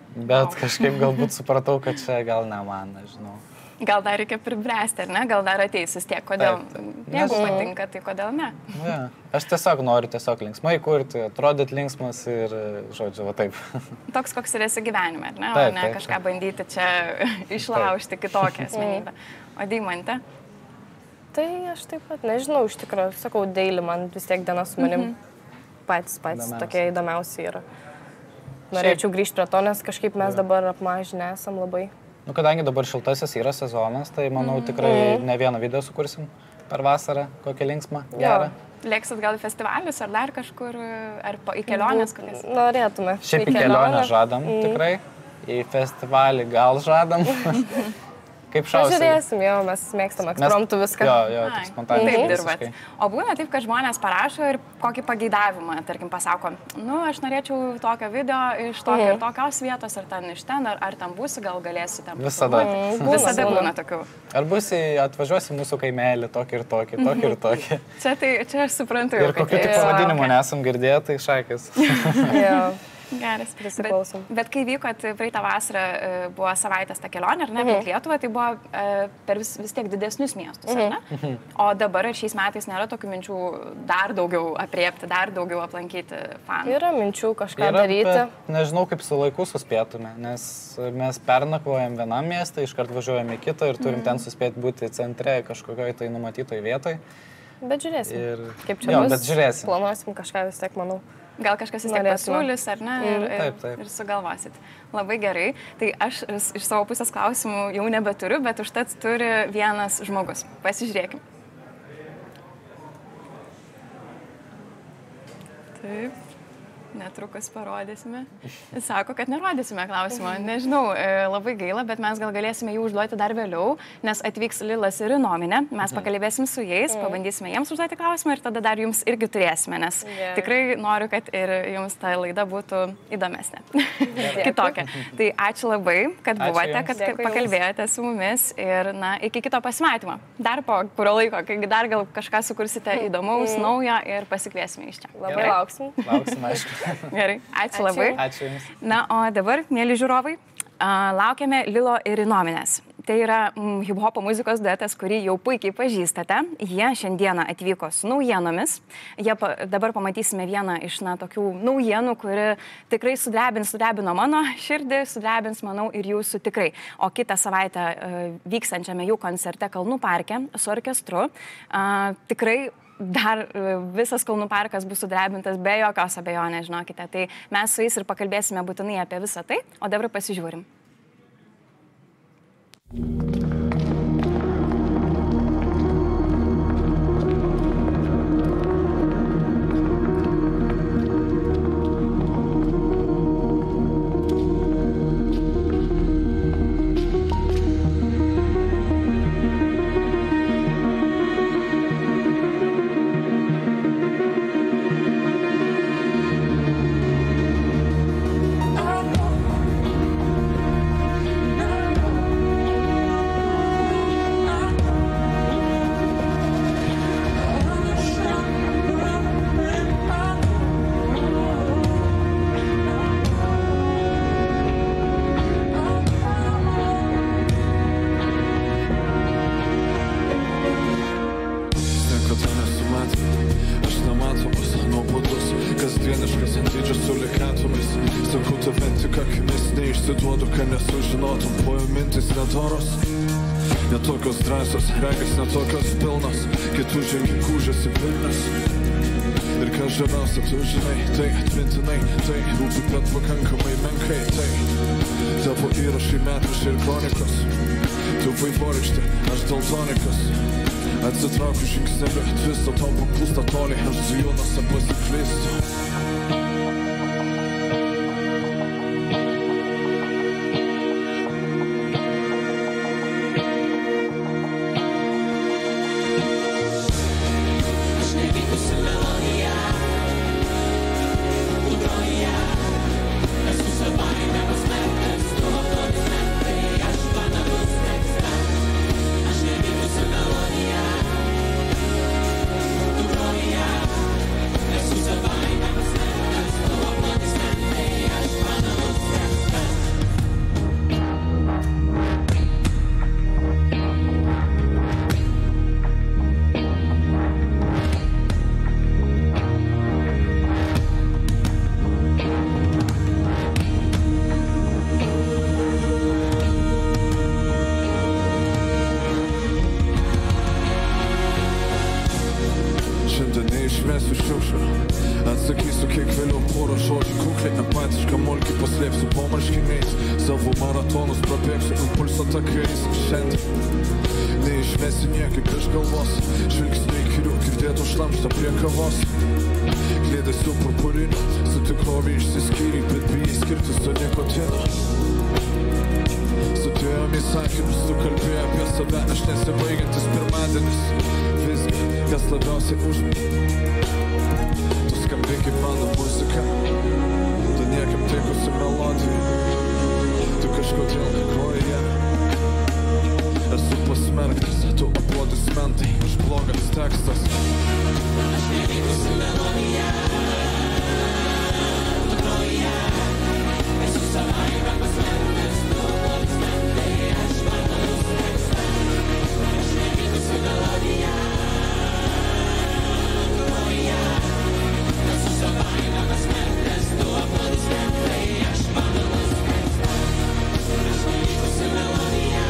Bet kažkaip galbūt supratau, kad čia gal ne man, nežinau. Gal dar reikia pribręsti, ar ne? Gal dar ateis vis tiek, kodėl? Taip, taip. Jeigu Nežinau. patinka, tai kodėl ne? Ja. Aš tiesiog noriu tiesiog linksmai kurti, atrodyt linksmas ir, žodžiu, va taip. Toks, koks ir esi gyvenime, ar ne? Taip, O ne taip, kažką taip. bandyti čia išlaužti kitokią asmenybę. O Deimante? Tai aš taip pat nežinau, iš tikrųjų, sakau, daily man vis tiek diena su manim patys, patys Įdomiausia. tokie įdomiausi yra. Norėčiau grįžti prie to, nes kažkaip mes dabar apmažinę esam labai. Nu, kadangi dabar šiltasis yra sezonas, tai manau tikrai ne vieną video sukursim per vasarą, kokią linksmą, gerą. Lėksit gal į festivalius ar dar kažkur, ar po, į keliones kokias? Norėtume. Šiaip į kelionę žadam tikrai, į festivalį gal žadam. Kaip šausi? Pažiūrėsim, jo, mes mėgstam ekspromtų viską. Jo, jo, Ai, tik spontaniškai. taip dirbat. O būna taip, kad žmonės parašo ir kokį pageidavimą, tarkim, pasako, nu, aš norėčiau tokio video iš tokio ir tokios vietos, ar ten iš ten, ar, ar ten būsi, gal galėsi ten. Visada. Mm, Visada būna, būna tokių. Ar bus atvažiuosi mūsų kaimelį, tokį ir tokį, tokį ir tokį. Čia, tai, čia aš suprantu. Ir kokiu tik pavadinimu nesam girdėję, tai šakis. Geras. Prisiklausom. Bet, bet kai vykot praeitą vasarą, buvo savaitės ta kelionė, ar ne, mm -hmm. Lietuvą, tai buvo per vis, vis tiek didesnius miestus, ar ne? Mm -hmm. O dabar ar šiais metais nėra tokių minčių dar daugiau apriepti, dar daugiau aplankyti fanų? Yra minčių kažką Yra, daryti. Nežinau, kaip su laiku suspėtume, nes mes pernakvojam vienam miestą, iškart važiuojam į kitą ir turim mm -hmm. ten suspėti būti centre kažkokioj tai numatytoj vietoj. Bet žiūrėsim. Ir... Kaip čia jo, bus, bet žiūrėsim. Planuosim kažką vis tiek, manau. Gal kažkas vis tiek pasiūlys, ar ne, ir, ir, taip, taip. ir sugalvosit. Labai gerai. Tai aš iš savo pusės klausimų jau nebeturiu, bet užtat turi vienas žmogus. Pasižiūrėkim. Taip. Netrukus parodysime. Sako, kad nerodysime klausimo. Nežinau, labai gaila, bet mes gal galėsime jų užduoti dar vėliau, nes atvyks Lilas ir Nominė. Mes pakalbėsim su jais, pabandysime jiems užduoti klausimą ir tada dar jums irgi turėsime, nes yeah. tikrai noriu, kad ir jums ta laida būtų įdomesnė. Kitokia. Tai ačiū labai, kad ačiū buvote, jums. kad Dėkui pakalbėjote jums. Su mumis ir, na, iki kito pasimatymo. Dar po kurio laiko, kai dar gal kažką sukursite įdomaus, mm. naujo ir pasikviesime iš čia. Labai Gerai. lauksim. Lauksim, aišku. Gerai, ačiū, ačiū labai. Ačiū Jums. Na, o dabar, mėly žiūrovai, laukiame Lilo ir Nominės. Tai yra mm, hip-hopo muzikos duetas, kurį jau puikiai pažįstate. Jie šiandieną atvyko su naujienomis. Jie pa, dabar pamatysime vieną iš na, tokių naujienų, kuri tikrai sudrebins, sudrebino mano širdį, sudrebins, manau, ir jūsų tikrai. O kitą savaitę uh, vykstančiame jų koncerte Kalnų parke su orkestru uh, tikrai dar visas Kalnų parkas bus sudrebintas be jokios abejonės, žinokite. Tai mes su jais ir pakalbėsime būtinai apie visą tai, o dabar pasižiūrim. Netokios drąsios, regis netokios pilnos, kitų žengi kūžėsi pilnas. Ir ką žemiausia, tu žinai, tai atmintinai, tai rūpi, bet pakankamai menkai, tai tavo įrašai, metrašai ir kronikos. Tu vaivorykštė, aš daltonikas. Atsitraukiu žingsneliu, tvisto tau paklūsta toliai, aš zijonuose pasiklystu. neišmesiu šiukšlių. Atsakysiu kiek vėliau porą žodžių kukliai, empatišką molkį paslėpsiu po marškiniais, savo maratonus prabėgsiu impulso takais. Šiandien neišmesiu niekaip iš galvos, žvilgsniu įkyrių girdėtų šlamštą prie kavos. Klėdesiu purpuriniu, su tikrovė išsiskyrė, bet bijai skirtis su nikotinu. Sudėjom į sakymus, tu kalbėjai apie save, aš nesibaigiantis pirmadienis. Visgi, kas labiausiai užmė, tu skambi kaip mano muzika, tu niekam tikusi melodija, tu kažkodėl groji ją. Esu pasmerktas, tu aplodismentai, už blogas tekstas. Aš netikusi melodija, tu groji ją, esu savaime pasmerktas, tu aplodismentai, aš blogas tekstas. Aš netikusi melodija, tu groji ją, esu savaime pasmerktas, tu aplodismentai, aš blogas tekstas. Aš netikusi melodija.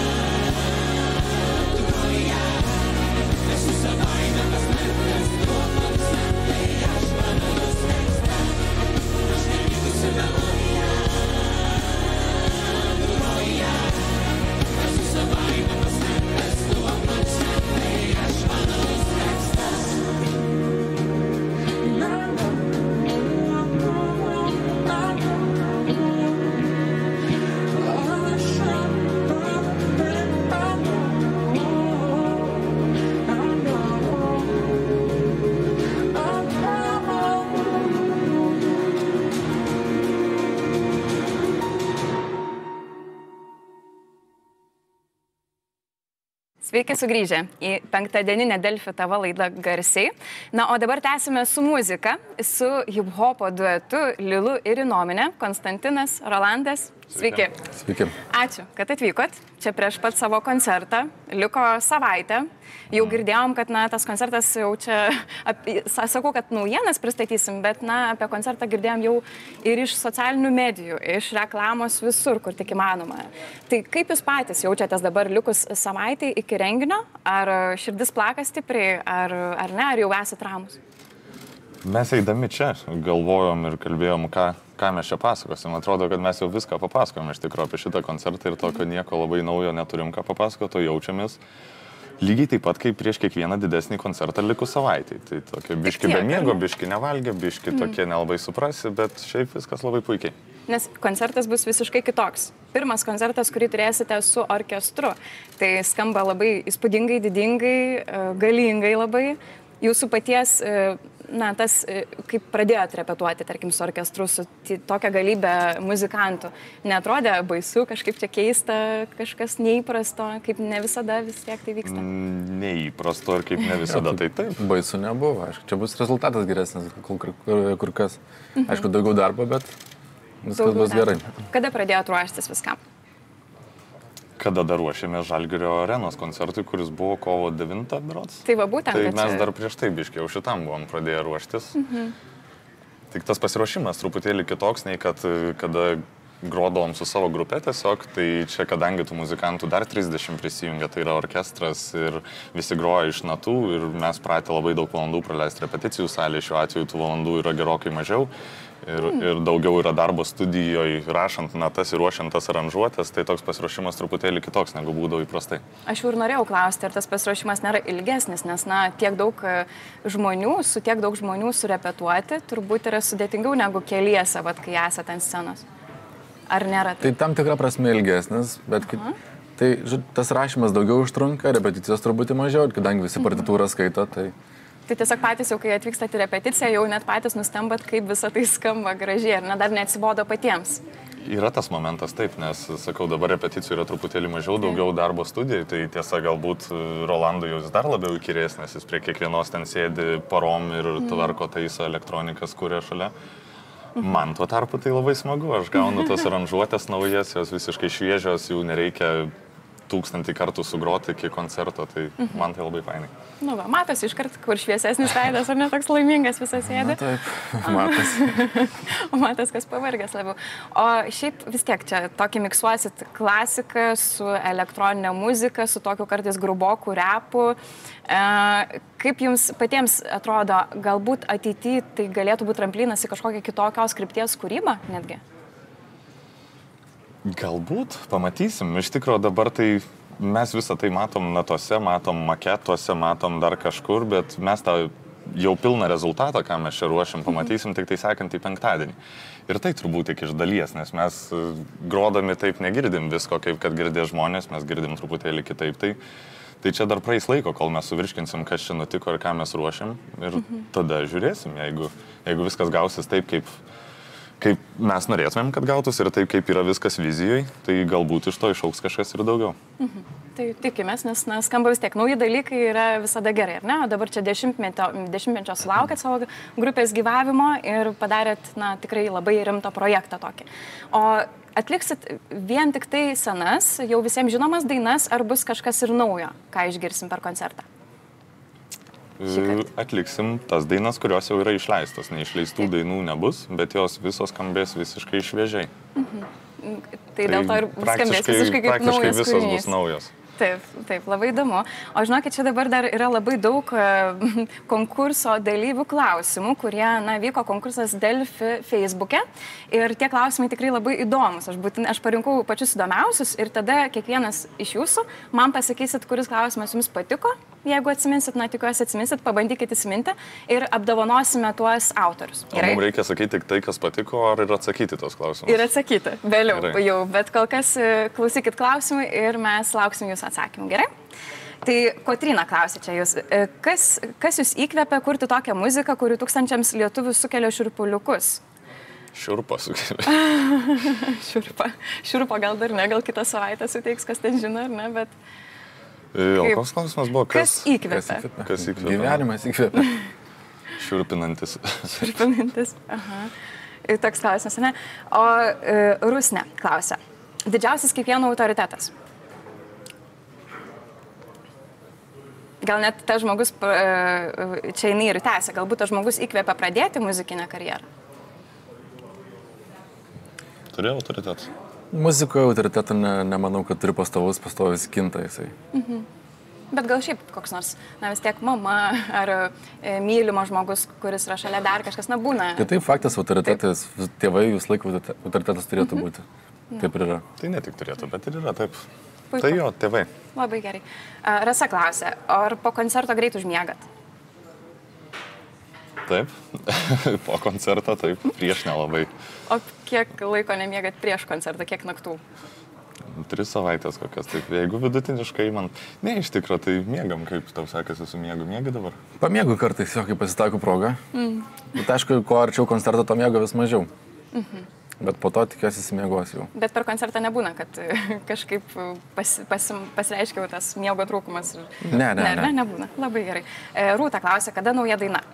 Sveiki sugrįžę į penktadieninę Delfi T V laidą Garsiai. Na, o dabar tęsime su muzika, su hip-hopo duetu Lilu ir Inomine, Konstantinas, Rolandas. Sveiki. Sveiki. Ačiū, kad atvykot. Čia prieš pat savo koncertą. Liko savaitę. Jau girdėjom, kad na, tas koncertas jau čia, apie, sakau, kad naujienas pristatysim, bet na, apie koncertą girdėjom jau ir iš socialinių medijų, iš reklamos visur, kur tik įmanoma. Tai kaip jūs patys jaučiatės dabar likus savaitę iki renginio? Ar širdis plaka stipriai, ar, ar ne, ar jau esat ramus? Mes eidami čia galvojom ir kalbėjom, ką, ką mes čia pasakosim. Atrodo, kad mes jau viską papasakojom iš tikrųjų apie šitą koncertą ir tokio nieko labai naujo neturim ką papasakoti, to jaučiamės. Lygiai taip pat, kaip prieš kiekvieną didesnį koncertą likus savaitai. Tai tokie biški be miego, biški nevalgė, biški tokie nelabai suprasi, bet šiaip viskas labai puikiai. Nes koncertas bus visiškai kitoks. Pirmas koncertas, kurį turėsite su orkestru. Tai skamba labai įspūdingai, didingai, galingai labai. Jūsų paties, na, tas, kaip pradėjot repetuoti, tarkim, su orkestru, su tokia galybė muzikantų, neatrodė baisu, kažkaip čia keista, kažkas neįprasto, kaip ne visada vis tiek tai vyksta? Neįprasto ir kaip ne visada, tai taip. Baisu nebuvo, aišku, čia bus rezultatas geresnis, kur, kur, kur kas. Aišku, daugiau darbo, bet viskas daugiau bus gerai. Darbo. Kada pradėjot ruoštis viskam? Kada dar ruošėme Žalgirio arenos koncertui, kuris buvo kovo devintą berods. Tai va būtent. Tai mes čia... dar prieš tai biškiai jau šitam buvom pradėję ruoštis. Mhm. Tik tas pasiruošimas truputėlį kitoks, nei kad kada grodavom su savo grupė tiesiog. Tai čia, kadangi tų muzikantų dar trisdešimt prisijungia, tai yra orkestras ir visi groja iš natų ir mes pratę labai daug valandų praleisti repeticijų salėje, šiuo atveju tų valandų yra gerokai mažiau. Ir, mm. ir daugiau yra darbo studijoje, rašant natas ir ruošiant tas aranžuotės, tai toks pasiruošimas truputėlį kitoks, negu būdavo įprastai. Aš jau ir norėjau klausti, ar tas pasiruošimas nėra ilgesnis, nes, na, tiek daug žmonių, su tiek daug žmonių surepetuoti, turbūt yra sudėtingiau negu keliese, vat, kai esate ant scenos. Ar nėra tai? Tai tam tikra prasme ilgesnis, bet kai, tai, žod, tas rašymas daugiau užtrunka, repeticijos truputį mažiau, kadangi visi partitūrą skaito, tai... Tai tiesiog patys jau, kai atvykstate į repeticiją, jau net patys nustembat, kaip visą tai skamba gražiai, ar ne, dar neatsibodo patiems. Yra tas momentas taip, nes, sakau, dabar repeticijų yra truputėlį mažiau, daugiau darbo studijai, tai tiesa, galbūt Rolandui jau dar labiau įkyrės, nes jis prie kiekvienos ten sėdi parom ir tvarko taiso elektronikas, kuria šalia. Man tuo tarpu tai labai smagu, aš gaunu tos aranžuotės naujas, jos visiškai šviežios, jų nereikia tūkstantį kartų sugroti iki koncerto, tai mhm. man tai labai fainai. Nu, va, matosi iškart, kur šviesesnis veidas, ar ne toks laimingas visas sėdi. Na, taip, matosi. O matas, kas pavargęs labiau. O šiaip vis tiek čia tokį miksuosit klasiką su elektroninė muzika, su tokiu kartais gruboku repu. E, kaip jums patiems atrodo, galbūt ateityje tai galėtų būti tramplinas į kažkokią kitokios krypties kūrybą netgi? Galbūt, pamatysim. Iš tikrųjų dabar tai mes visą tai matom natose, matom maketuose, matom dar kažkur, bet mes tą jau pilną rezultatą, ką mes čia ruošiam, pamatysim tik tai sekantį penktadienį. Ir tai turbūt tik iš dalies, nes mes grodami taip negirdim visko, kaip kad girdė žmonės, mes girdim truputėlį kitaip. Tai, tai čia dar praeis laiko, kol mes suvirškinsim, kas čia nutiko ir ką mes ruošiam. Ir tada žiūrėsim, jeigu, jeigu viskas gausis taip, kaip... kaip mes norėtumėm, kad gautųsi ir taip, kaip yra viskas vizijoje, tai galbūt iš to išauks kažkas ir daugiau. Mhm. Tai tikimės, nes na, skamba vis tiek, nauji dalykai yra visada gerai, ar ne? O dabar čia dešimtmečio, dešimtmečio sulaukėt savo grupės gyvavimo ir padarėt, na, tikrai labai rimtą projektą tokį. O atliksit vien tik tai senas, jau visiems žinomas dainas, ar bus kažkas ir naujo, ką išgirsim per koncertą? Atliksim tas dainas, kurios jau yra išleistos. Neišleistų dainų nebus, bet jos visos skambės visiškai šviežiai. Mhm. Tai dėl to ir skambės visiškai kaip naujas kūrinys. Visos bus naujos. Taip, taip, labai įdomu. O žinokit, čia dabar dar yra labai daug konkurso dalyvių klausimų, kurie, na, vyko konkursas Delfi Facebook'e. Ir tie klausimai tikrai labai įdomus. Aš, būtin, aš parinkau pačius įdomiausius ir tada kiekvienas iš jūsų man pasakysit, kuris klausimas jums patiko. Jeigu atsiminsit, na, tikiuosi atsiminsit, pabandykit įsiminti ir apdovanosime tuos autorius. Gerai? O mums reikia sakyti tik tai, kas patiko, ar ir atsakyti tos klausimus? Ir atsakyti, vėliau Gerai. Jau, bet kol kas klausykit klausimų ir mes lauksim jūsų atsakymų, gerai? Tai Kotryna klausė čia jūs, kas, kas jūs įkvėpia kurti tokią muziką, kuri tūkstančiams lietuvių sukelia šiurpuliukus? Šiurpa sukelia. Šiurpa. Šiurpa gal dar ne, gal kitą savaitę suteiks, kas ten žino, ar ne, bet... O koks klausimas buvo? Kas, kas įkvėpia? Kas įkvėpia? Gyvenimas įkvėpia. Šiurpinantis. Šiurpinantis, aha. Toks klausimas, ne? O e, Rusne klausia, didžiausias kiekvieno autoritetas? Gal net tas žmogus, e, čia jinai ir tęsia, galbūt tas žmogus įkvėpia pradėti muzikinę karjerą? Turėjo autoritetą? Muzikoje autoritetą ne, nemanau, kad turi pastovus, pastovus kinta jisai. Mhm. Bet gal šiaip koks nors, na vis tiek mama ar e, mylimas žmogus, kuris yra šalia dar kažkas, na būna. Tai taip, faktas, autoritetas, taip. Tėvai jūs laiko autoritetas turėtų mhm. būti. Taip ir yra. Tai ne tik turėtų, bet ir yra taip. Puiku. Tai jo, tėvai. Labai gerai. Rasa klausė, ar po koncerto greit užmiegat? Taip, po koncerto taip, prieš nelabai. O kiek laiko nemiegat prieš koncertą, kiek naktų? Tris savaitės kokias, taip. Jeigu vidutiniškai man... Ne, iš tikro, tai miegam, kaip tau sekasi su miegu. Miegi dabar? Pamiegu kartais, jo, kai pasitaiko proga. Mm. Bet aišku, kuo arčiau koncerto, to miego vis mažiau. Mhm. Bet po to tikiuosi įsimiegos jau. Bet per koncertą nebūna, kad kažkaip pas, pas, pasireiškia tas miego trūkumas? Ne, ne, ne. Ne, nebūna. Labai gerai. Rūta klausė, kada nauja daina?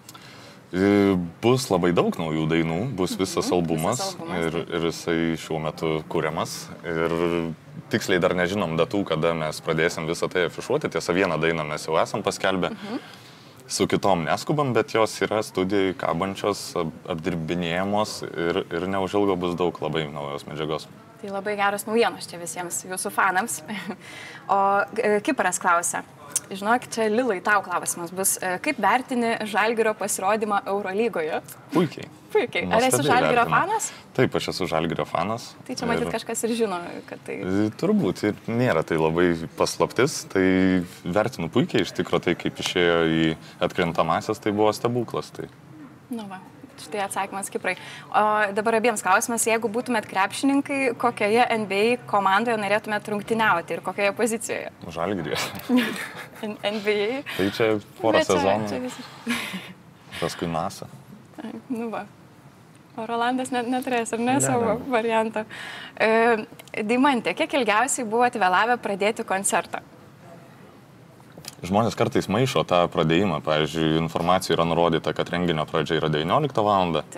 Bus labai daug naujų dainų, bus visas mhm, albumas, visas albumas ir, ir jisai šiuo metu kuriamas. Ir tiksliai dar nežinom datų, kada mes pradėsim visą tai afišuoti. Tiesa, vieną dainą mes jau esam paskelbę. Mhm. Su kitom neskubam, bet jos yra studijai kabančios, apdirbinėjamos ir, ir neužilgo bus daug labai naujos medžiagos. Tai labai geros naujienos čia visiems jūsų fanams. O Kipras klausia. Žinok, čia Lilai tau klausimas bus, kaip vertini Žalgirio pasirodymą Eurolygoje? Puikiai. Puikiai. Ar esi Žalgirio fanas? Taip, aš esu Žalgirio fanas. Tai čia matyt ir... kažkas ir žino, kad tai... Turbūt ir nėra tai labai paslaptis, tai vertinu puikiai, iš tikro tai kaip išėjo į atkrintamasias, tai buvo stebuklas. Tai... Nu va. Štai atsakymas Kiprai. O dabar abiems klausimas, jeigu būtumėt krepšininkai, kokioje N B A komandoje norėtumėt rungtyniauti ir kokioje pozicijoje? Žalgiryje. N B A? Tai čia porą čia, sezonų. Čia visi... Paskui NASA. Nu va. O Rolandas net neturės, ar ne, ne savo ne. variantą. E, Deimantė, kiek ilgiausiai buvote vėlavę pradėti koncertą? Žmonės kartais maišo tą pradėjimą. Pavyzdžiui, informacija yra nurodyta, kad renginio pradžia yra devynioliktą valandą. Taip.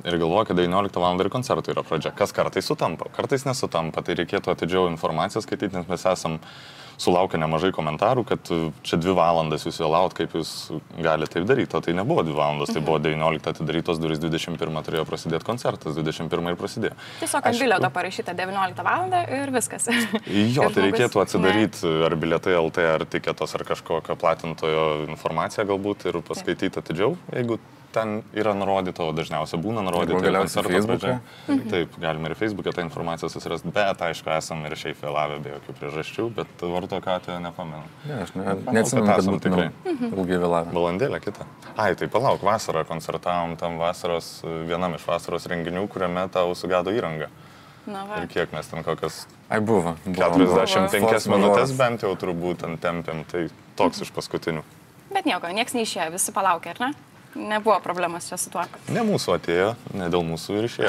ir galvoja, kad devynioliktą valandą ir koncertų yra pradžia. Kas kartais sutampa, kartais nesutampa, tai reikėtų atidžiau informaciją skaityti, nes mes esam sulaukę nemažai komentarų, kad čia dvi valandas jūs vėlaut, kaip jūs galite taip daryti. O tai nebuvo dvi valandos, tai buvo devynioliktą atidarytos durys, dvidešimt pirmą turėjo prasidėti koncertas, dvidešimt pirmą ir prasidėjo. Tiesiog ant bilieto parašyta devynioliktą valandą ir viskas. Jo, tai reikėtų atsidaryti ar bilietai L T, ar tiketos, ar kažkokio platintojo informaciją galbūt ir paskaityti atidžiau, jeigu ten yra nurodyta, o dažniausiai būna nurodyta koncerto pradžia. Mhm. Taip, galime ir Facebook'e tą informaciją susirasti, bet aišku, esam ir šiaip vėlavę be jokių priežasčių, bet varto ką tai nepamenu. Ne, aš ne, neatsimenu, kad esam tikrai mhm. ilgai vėlavę. Valandėlę kitą. Ai, tai palauk, vasarą koncertavom tam vasaros, vienam iš vasaros renginių, kuriame tau sugedo įranga. Na, va. Ir kiek mes ten kokias... Ai, buvo. buvo keturiasdešimt penkias buvo. minutės bent jau turbūt ant tempėm, tai toks iš paskutinių. Bet nieko, nieks neišėjo, visi palaukė, ar ne? Nebuvo problemas čia su tuo. Ne mūsų atėjo, ne dėl mūsų ir išėjo.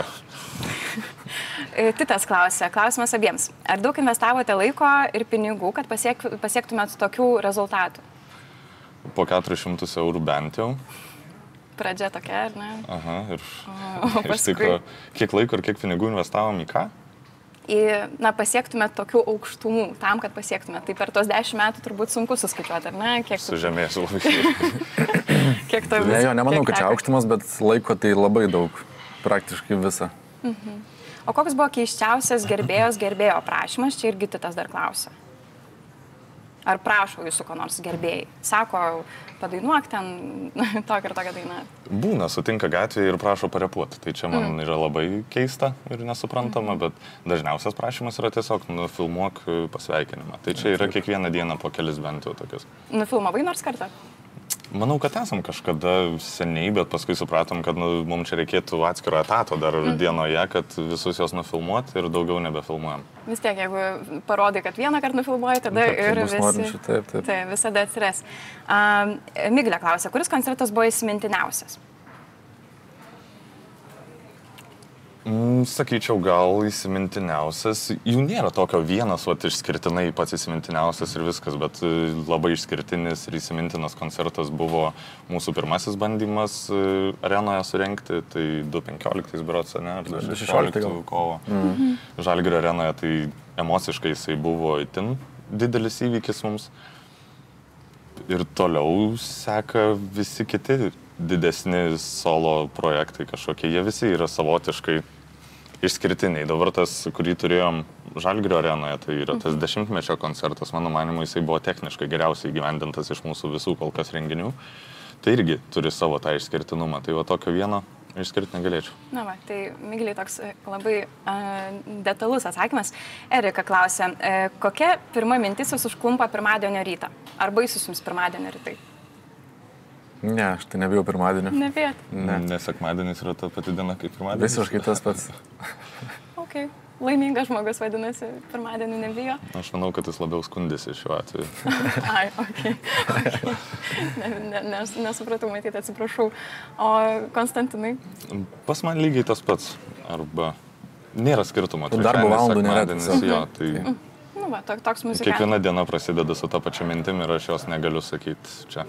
Titas klausė, klausimas abiems. Ar daug investavote laiko ir pinigų, kad pasiek, pasiektumėt tokių rezultatų? Po keturis šimtus eurų bent jau. Pradžia tokia, ar ne? Aha, ir o, o iš tikro, kiek laiko ir kiek pinigų investavom į ką? Į, na, pasiektumėt tokių aukštumų, tam, kad pasiektumėt. Tai per tos dešimt metų turbūt sunku suskaičiuoti, ar ne? Kiek tu... Sužemėsiu labai. Kiek to visą? Ne, jo, nemanau, kad čia aukštumas, bet laiko tai labai daug. Praktiškai visą. Mhm. O koks buvo keiščiausias gerbėjos gerbėjo prašymas? Čia irgi Titas dar klausia. Ar prašo jūsų ko nors gerbėjai? Sako, padainuok ten tokią ir tokią dainą. Būna, sutinka gatvėje ir prašo parepuoti. Tai čia man mm. yra labai keista ir nesuprantama, mm. bet dažniausias prašymas yra tiesiog nufilmuok pasveikinimą. Tai čia yra kiekvieną dieną po kelis bent jau tokius. Nufilmavai nors kartą? Manau, kad esam kažkada seniai, bet paskui supratom, kad nu, mums čia reikėtų atskiro etato dar mm. dienoje, kad visus jos nufilmuoti ir daugiau nebefilmuojam. Vis tiek, jeigu parodai, kad vieną kartą nufilmuoji, tada taip, ir visi... Norinčių, taip, taip. Tai visada atsiras. Uh, Miglė klausia, kuris koncertas buvo įsimintiniausias? Mm, sakyčiau, gal įsimintiniausias. Jų nėra tokio vienas, vat, išskirtinai pats įsimintiniausias ir viskas, bet labai išskirtinis ir įsimintinas koncertas buvo mūsų pirmasis bandymas arenoje surengti, tai du penkioliktais berods, ne, ar du šešioliktais kovo. Mm. Žalgirio arenoje, tai emociškai jisai buvo itin didelis įvykis mums. Ir toliau seka visi kiti didesni solo projektai kažkokie, jie visi yra savotiškai išskirtiniai. Dabar tas, kurį turėjom Žalgirio arenoje, tai yra tas dešimtmečio koncertas, mano manimu, jisai buvo techniškai geriausiai įgyvendintas iš mūsų visų kol kas renginių. Tai irgi turi savo tą išskirtinumą, tai va tokio vieno išskirti negalėčiau. Na va, tai Migliai toks labai uh, detalus atsakymas. Erika klausė, uh, kokia pirma mintis jūs užklumpa pirmadienio rytą? Ar baisus jums pirmadienio rytai? Ne, aš tai nebijau pirmadienio. Nebijot? Ne. Nes sekmadienis yra ta pati diena kaip pirmadienis. Visiškai tas pats. Ok. Laimingas žmogus vadinasi, pirmadienį nebijo? Aš manau, kad jis labiau skundėsi šiuo atveju. Ai, ok. okay. Ne, ne, nes, nesupratau, matyti, atsiprašau. O Konstantinai? Pas man lygiai tas pats. Arba nėra skirtumo. Darbo valandų nėra. Jo, tai... Mm. Nu va, to, toks muzikantas. Kiekviena diena prasideda su ta pačia mintim ir aš jos negaliu sakyti čia.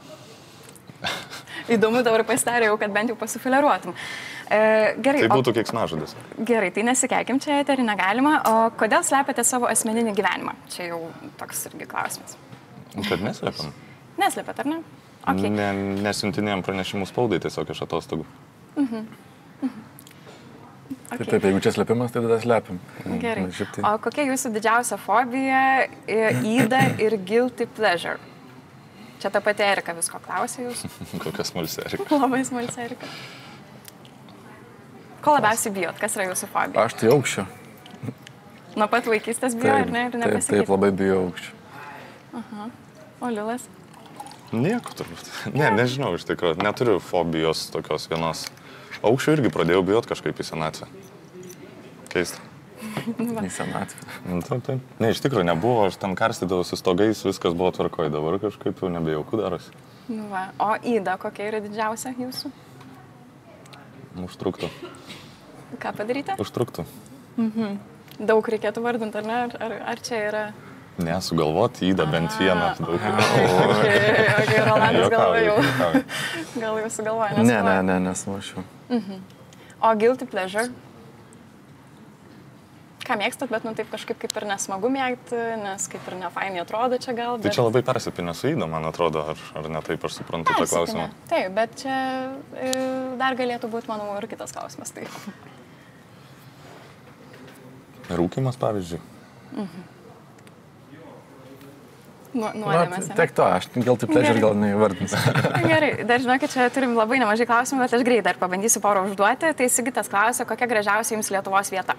Įdomu dabar pasidarėjau, kad bent jau pasifiliaruotum. E, gerai, tai būtų o... keiksmažodis. Gerai, tai nesikeikim, čia eterį negalima. O kodėl slepiate savo asmeninį gyvenimą? Čia jau toks irgi klausimas. Kad neslepiam. Neslepiat, ar ne? Okay. Ne, nesiuntinėjom pranešimų spaudai tiesiog iš atostogų. Mhm. Mhm. Okay. Taip, taip, jeigu čia slepimas, tai tada slepiam. Gerai. Tai... O kokia jūsų didžiausia fobija, įda ir guilty pleasure? Čia ta pati Erika visko klausė jūs. Kokia smalsi Erika. Labai smalsi Erika. Ko labiausiai bijot? Kas yra jūsų fobija? Aš tai aukščio. Nuo pat vaikystės bijo, ar ne? Ir taip, taip, labai bijau aukščio. Aha. O Lilas? Nieko turbūt. Ne, nežinau, iš tikrųjų. Neturiu fobijos tokios vienos. Aukščio irgi pradėjau bijot kažkaip į senatvę. Keista. Į senatvę. Taip, taip. Ne, iš tikrųjų nebuvo, aš ten karstydavausi stogais, viskas buvo tvarkoj, dabar kažkaip jau nebejauku darosi. Nu va, o įda kokia yra didžiausia jūsų? Užtruktų. Ką padaryti? Užtruktų. Mhm. Daug reikėtų vardinti, ar ne? Ar, ar, ar čia yra... Ne, sugalvoti įdą bent vieną. Daug. Okay, okay, Rolandas galvoja jau. Gal jau sugalvoja, nesugalvoja. Ne, ne, ne, nesmašiau. Mhm. O guilty pleasure? Ką mėgstat, bet nu taip kažkaip kaip ir nesmagu mėgti, nes kaip ir nefainiai atrodo čia gal. Bet... Tai čia labai persipinę su Ida, man atrodo, ar, ar ne taip aš suprantu tą klausimą. Taip, bet čia e, dar galėtų būti, manau, ir kitas klausimas. Tai. Rūkimas, pavyzdžiui. Mhm. Nu, nuodėmės. Na, tiek to, aš guilty pleasure gal neįvardinsiu. Gerai, dar žinokit, čia turim labai nemažai klausimų, bet aš greit dar pabandysiu porą užduoti. Tai Sigitas klausia, kokia gražiausia jums Lietuvos vieta?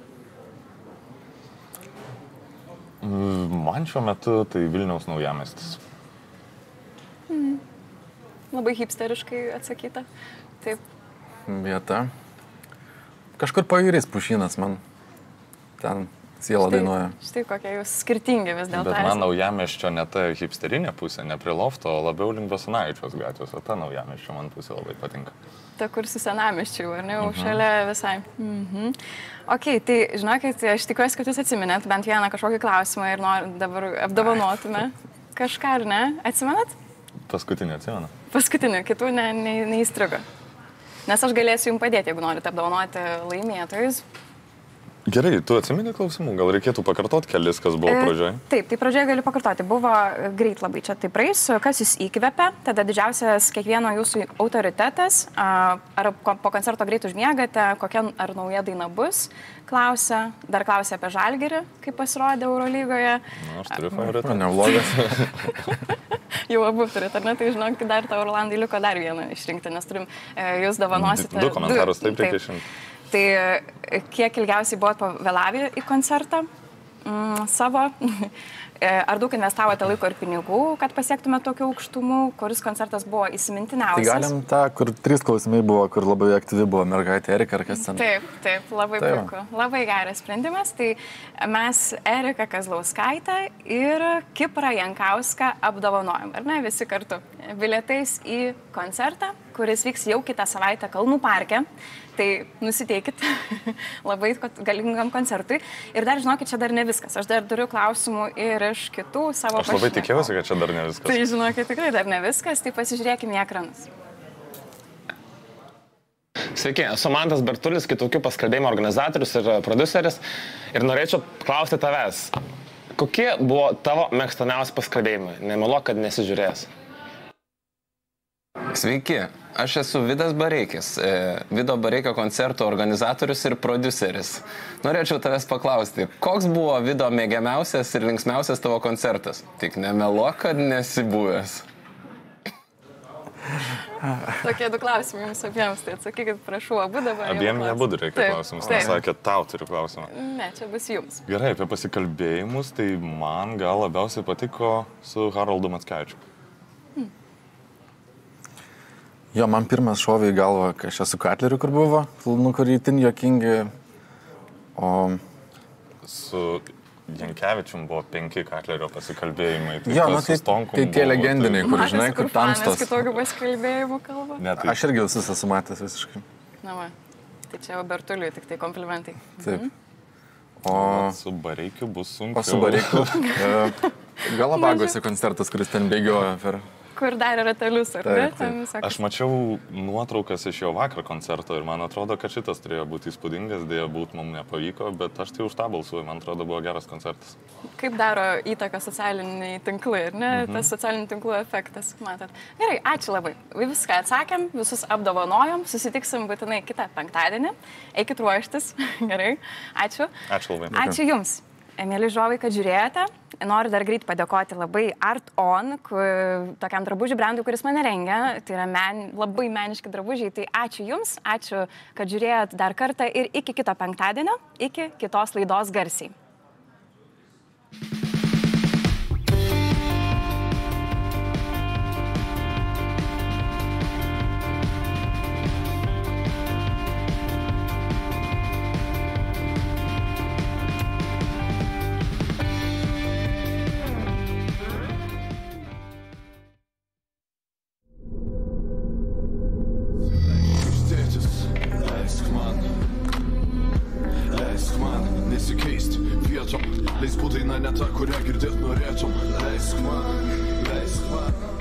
Man šiuo metu tai Vilniaus naujamiestis. Mm. Labai hipsteriškai atsakyta. Taip. Vieta. Kažkur pajūris Pušynas man ten siela dainuoja. Štai kokie jūs skirtingi vis dėlto. Bet man naujamiesčio ne ta hipsterinė pusė, ne prie lofto, o labiau link Basanavičiaus gatvės, o ta naujamiesčio man pusė labai patinka. Ta, kur su senamiesčiu, ar ne, Mhm. šalia visai. Mhm. Ok, tai žinokit, aš tikiuosi, kad jūs atsiminėt bent vieną kažkokį klausimą ir nor, dabar apdovanotume kažką, ar ne? Atsimenat? Paskutinį atsimenu. Paskutinį, kitų ne, ne, neįstrigo. Nes aš galėsiu jums padėti, jeigu norite apdovanoti laimėtojus. Gerai, tu atsimeni klausimų, gal reikėtų pakartoti kelis, kas buvo pradžioje? E, taip, tai pradžioje galiu pakartoti. Buvo greit labai čia tai praeis, kas jūs įkvepia, tada didžiausias kiekvieno jūsų autoritetas, ar po koncerto greit užmiegate, kokia ar nauja daina bus, klausia, dar klausia apie Žalgirį, kaip pasirodė Eurolygoje. Na, aš turiu favoritą. Neblogas. Jau abu turit, ar ne? Tai žinok, dar tau Rolandai liko dar vieną išrinkti, nes turim, jūs dovanosite. Du komentarus, taip reikia išrinkti. Tai kiek ilgiausiai buvot pavėlavę į koncertą mm, savo? Ar daug investavote laiko ir pinigų, kad pasiektumėte tokių aukštumų, kuris koncertas buvo įsimintiniausias? Tai galim tą, kur trys klausimai buvo, kur labai aktyvi buvo mergaitė Erika ar kas ten. Taip, taip, labai tai puiku. Labai geras sprendimas. Tai mes Erika Kazlauskaitę ir Kiprą Jankauską apdovanojom, ar ne, visi kartu. Bilietais į koncertą, kuris vyks jau kitą savaitę Kalnų parke. Tai nusiteikit labai galingam koncertui. Ir dar žinokit, čia dar ne viskas. Aš dar turiu klausimų ir iš kitų savo pašnekovų. Aš labai tikėjausi, kad čia dar ne viskas. Tai žinokit, tikrai dar ne viskas. Tai pasižiūrėkime į ekranus. Sveiki, esu Mantas Bertulis, kitokių paskalbėjimo organizatorius ir prodiuseris. Ir norėčiau klausti tavęs, kokie buvo tavo mėgstamiausi paskalbėjimai? Nemeluok, kad nesižiūrės. Sveiki, aš esu Vidas Bareikis, Vido Bareikio koncerto organizatorius ir prodiuseris. Norėčiau tavęs paklausti, koks buvo Vido mėgiamiausias ir linksmiausias tavo koncertas? Tik nemeluok, kad nesi buvęs. Tokie du klausimai jums abiems, tai atsakykit, prašau, abu dabar. Abiem nebudu reikia klausimus, nes sakė, tau turiu klausimą. Ne, čia bus jums. Gerai, apie pasikalbėjimus, tai man gal labiausiai patiko su Haroldu Mackevičiu. Hmm. Jo, man pirmas šovė į galvą, kai aš esu Katleriu, kur buvo, nu, kur įtin juokingi, o... Su Jankevičium buvo penki Katlerio pasikalbėjimai. Tai jo, nu, tai, tai tie legendiniai, kur, žinai, kur tamstos. Matęs kitokių pasikalbėjimų kalba? Ne, tai... Aš irgi visus esu matęs visiškai. Na va, tai čia jau Bertuliui tik tai komplimentai. Taip. O... Su Bareikiu bus sunku. O su Bareikiu... Galapagose koncertas, kuris ten bėgiojo per... Kur dar yra talius, ar ne? Aš mačiau nuotraukas iš jo vakar koncerto ir man atrodo, kad šitas turėjo būti įspūdingas, dėja būt mums nepavyko, bet aš tai už tą balsuoju, man atrodo, buvo geras koncertas. Kaip daro įtaką socialiniai tinklai, ar ne? Mhm. Tas socialinių tinklų efektas, matot. Gerai, ačiū labai. Viską atsakėm, visus apdovanojom, susitiksim būtinai kitą penktadienį. Eikit ruoštis. Gerai, ačiū. Ačiū labai. Ačiū jums. Mėly žiūrovai, kad žiūrėjote. Noriu dar greit padėkoti labai Art On, tokiam drabužių brandui, kuris mane rengia. Tai yra men, labai meniški drabužiai. Tai ačiū Jums, ačiū, kad žiūrėjot dar kartą ir iki kito penktadienio, iki kitos laidos Garsiai. Leis būtų eina ne ta, kurią girdėt norėtum. Leisk man, leisk man.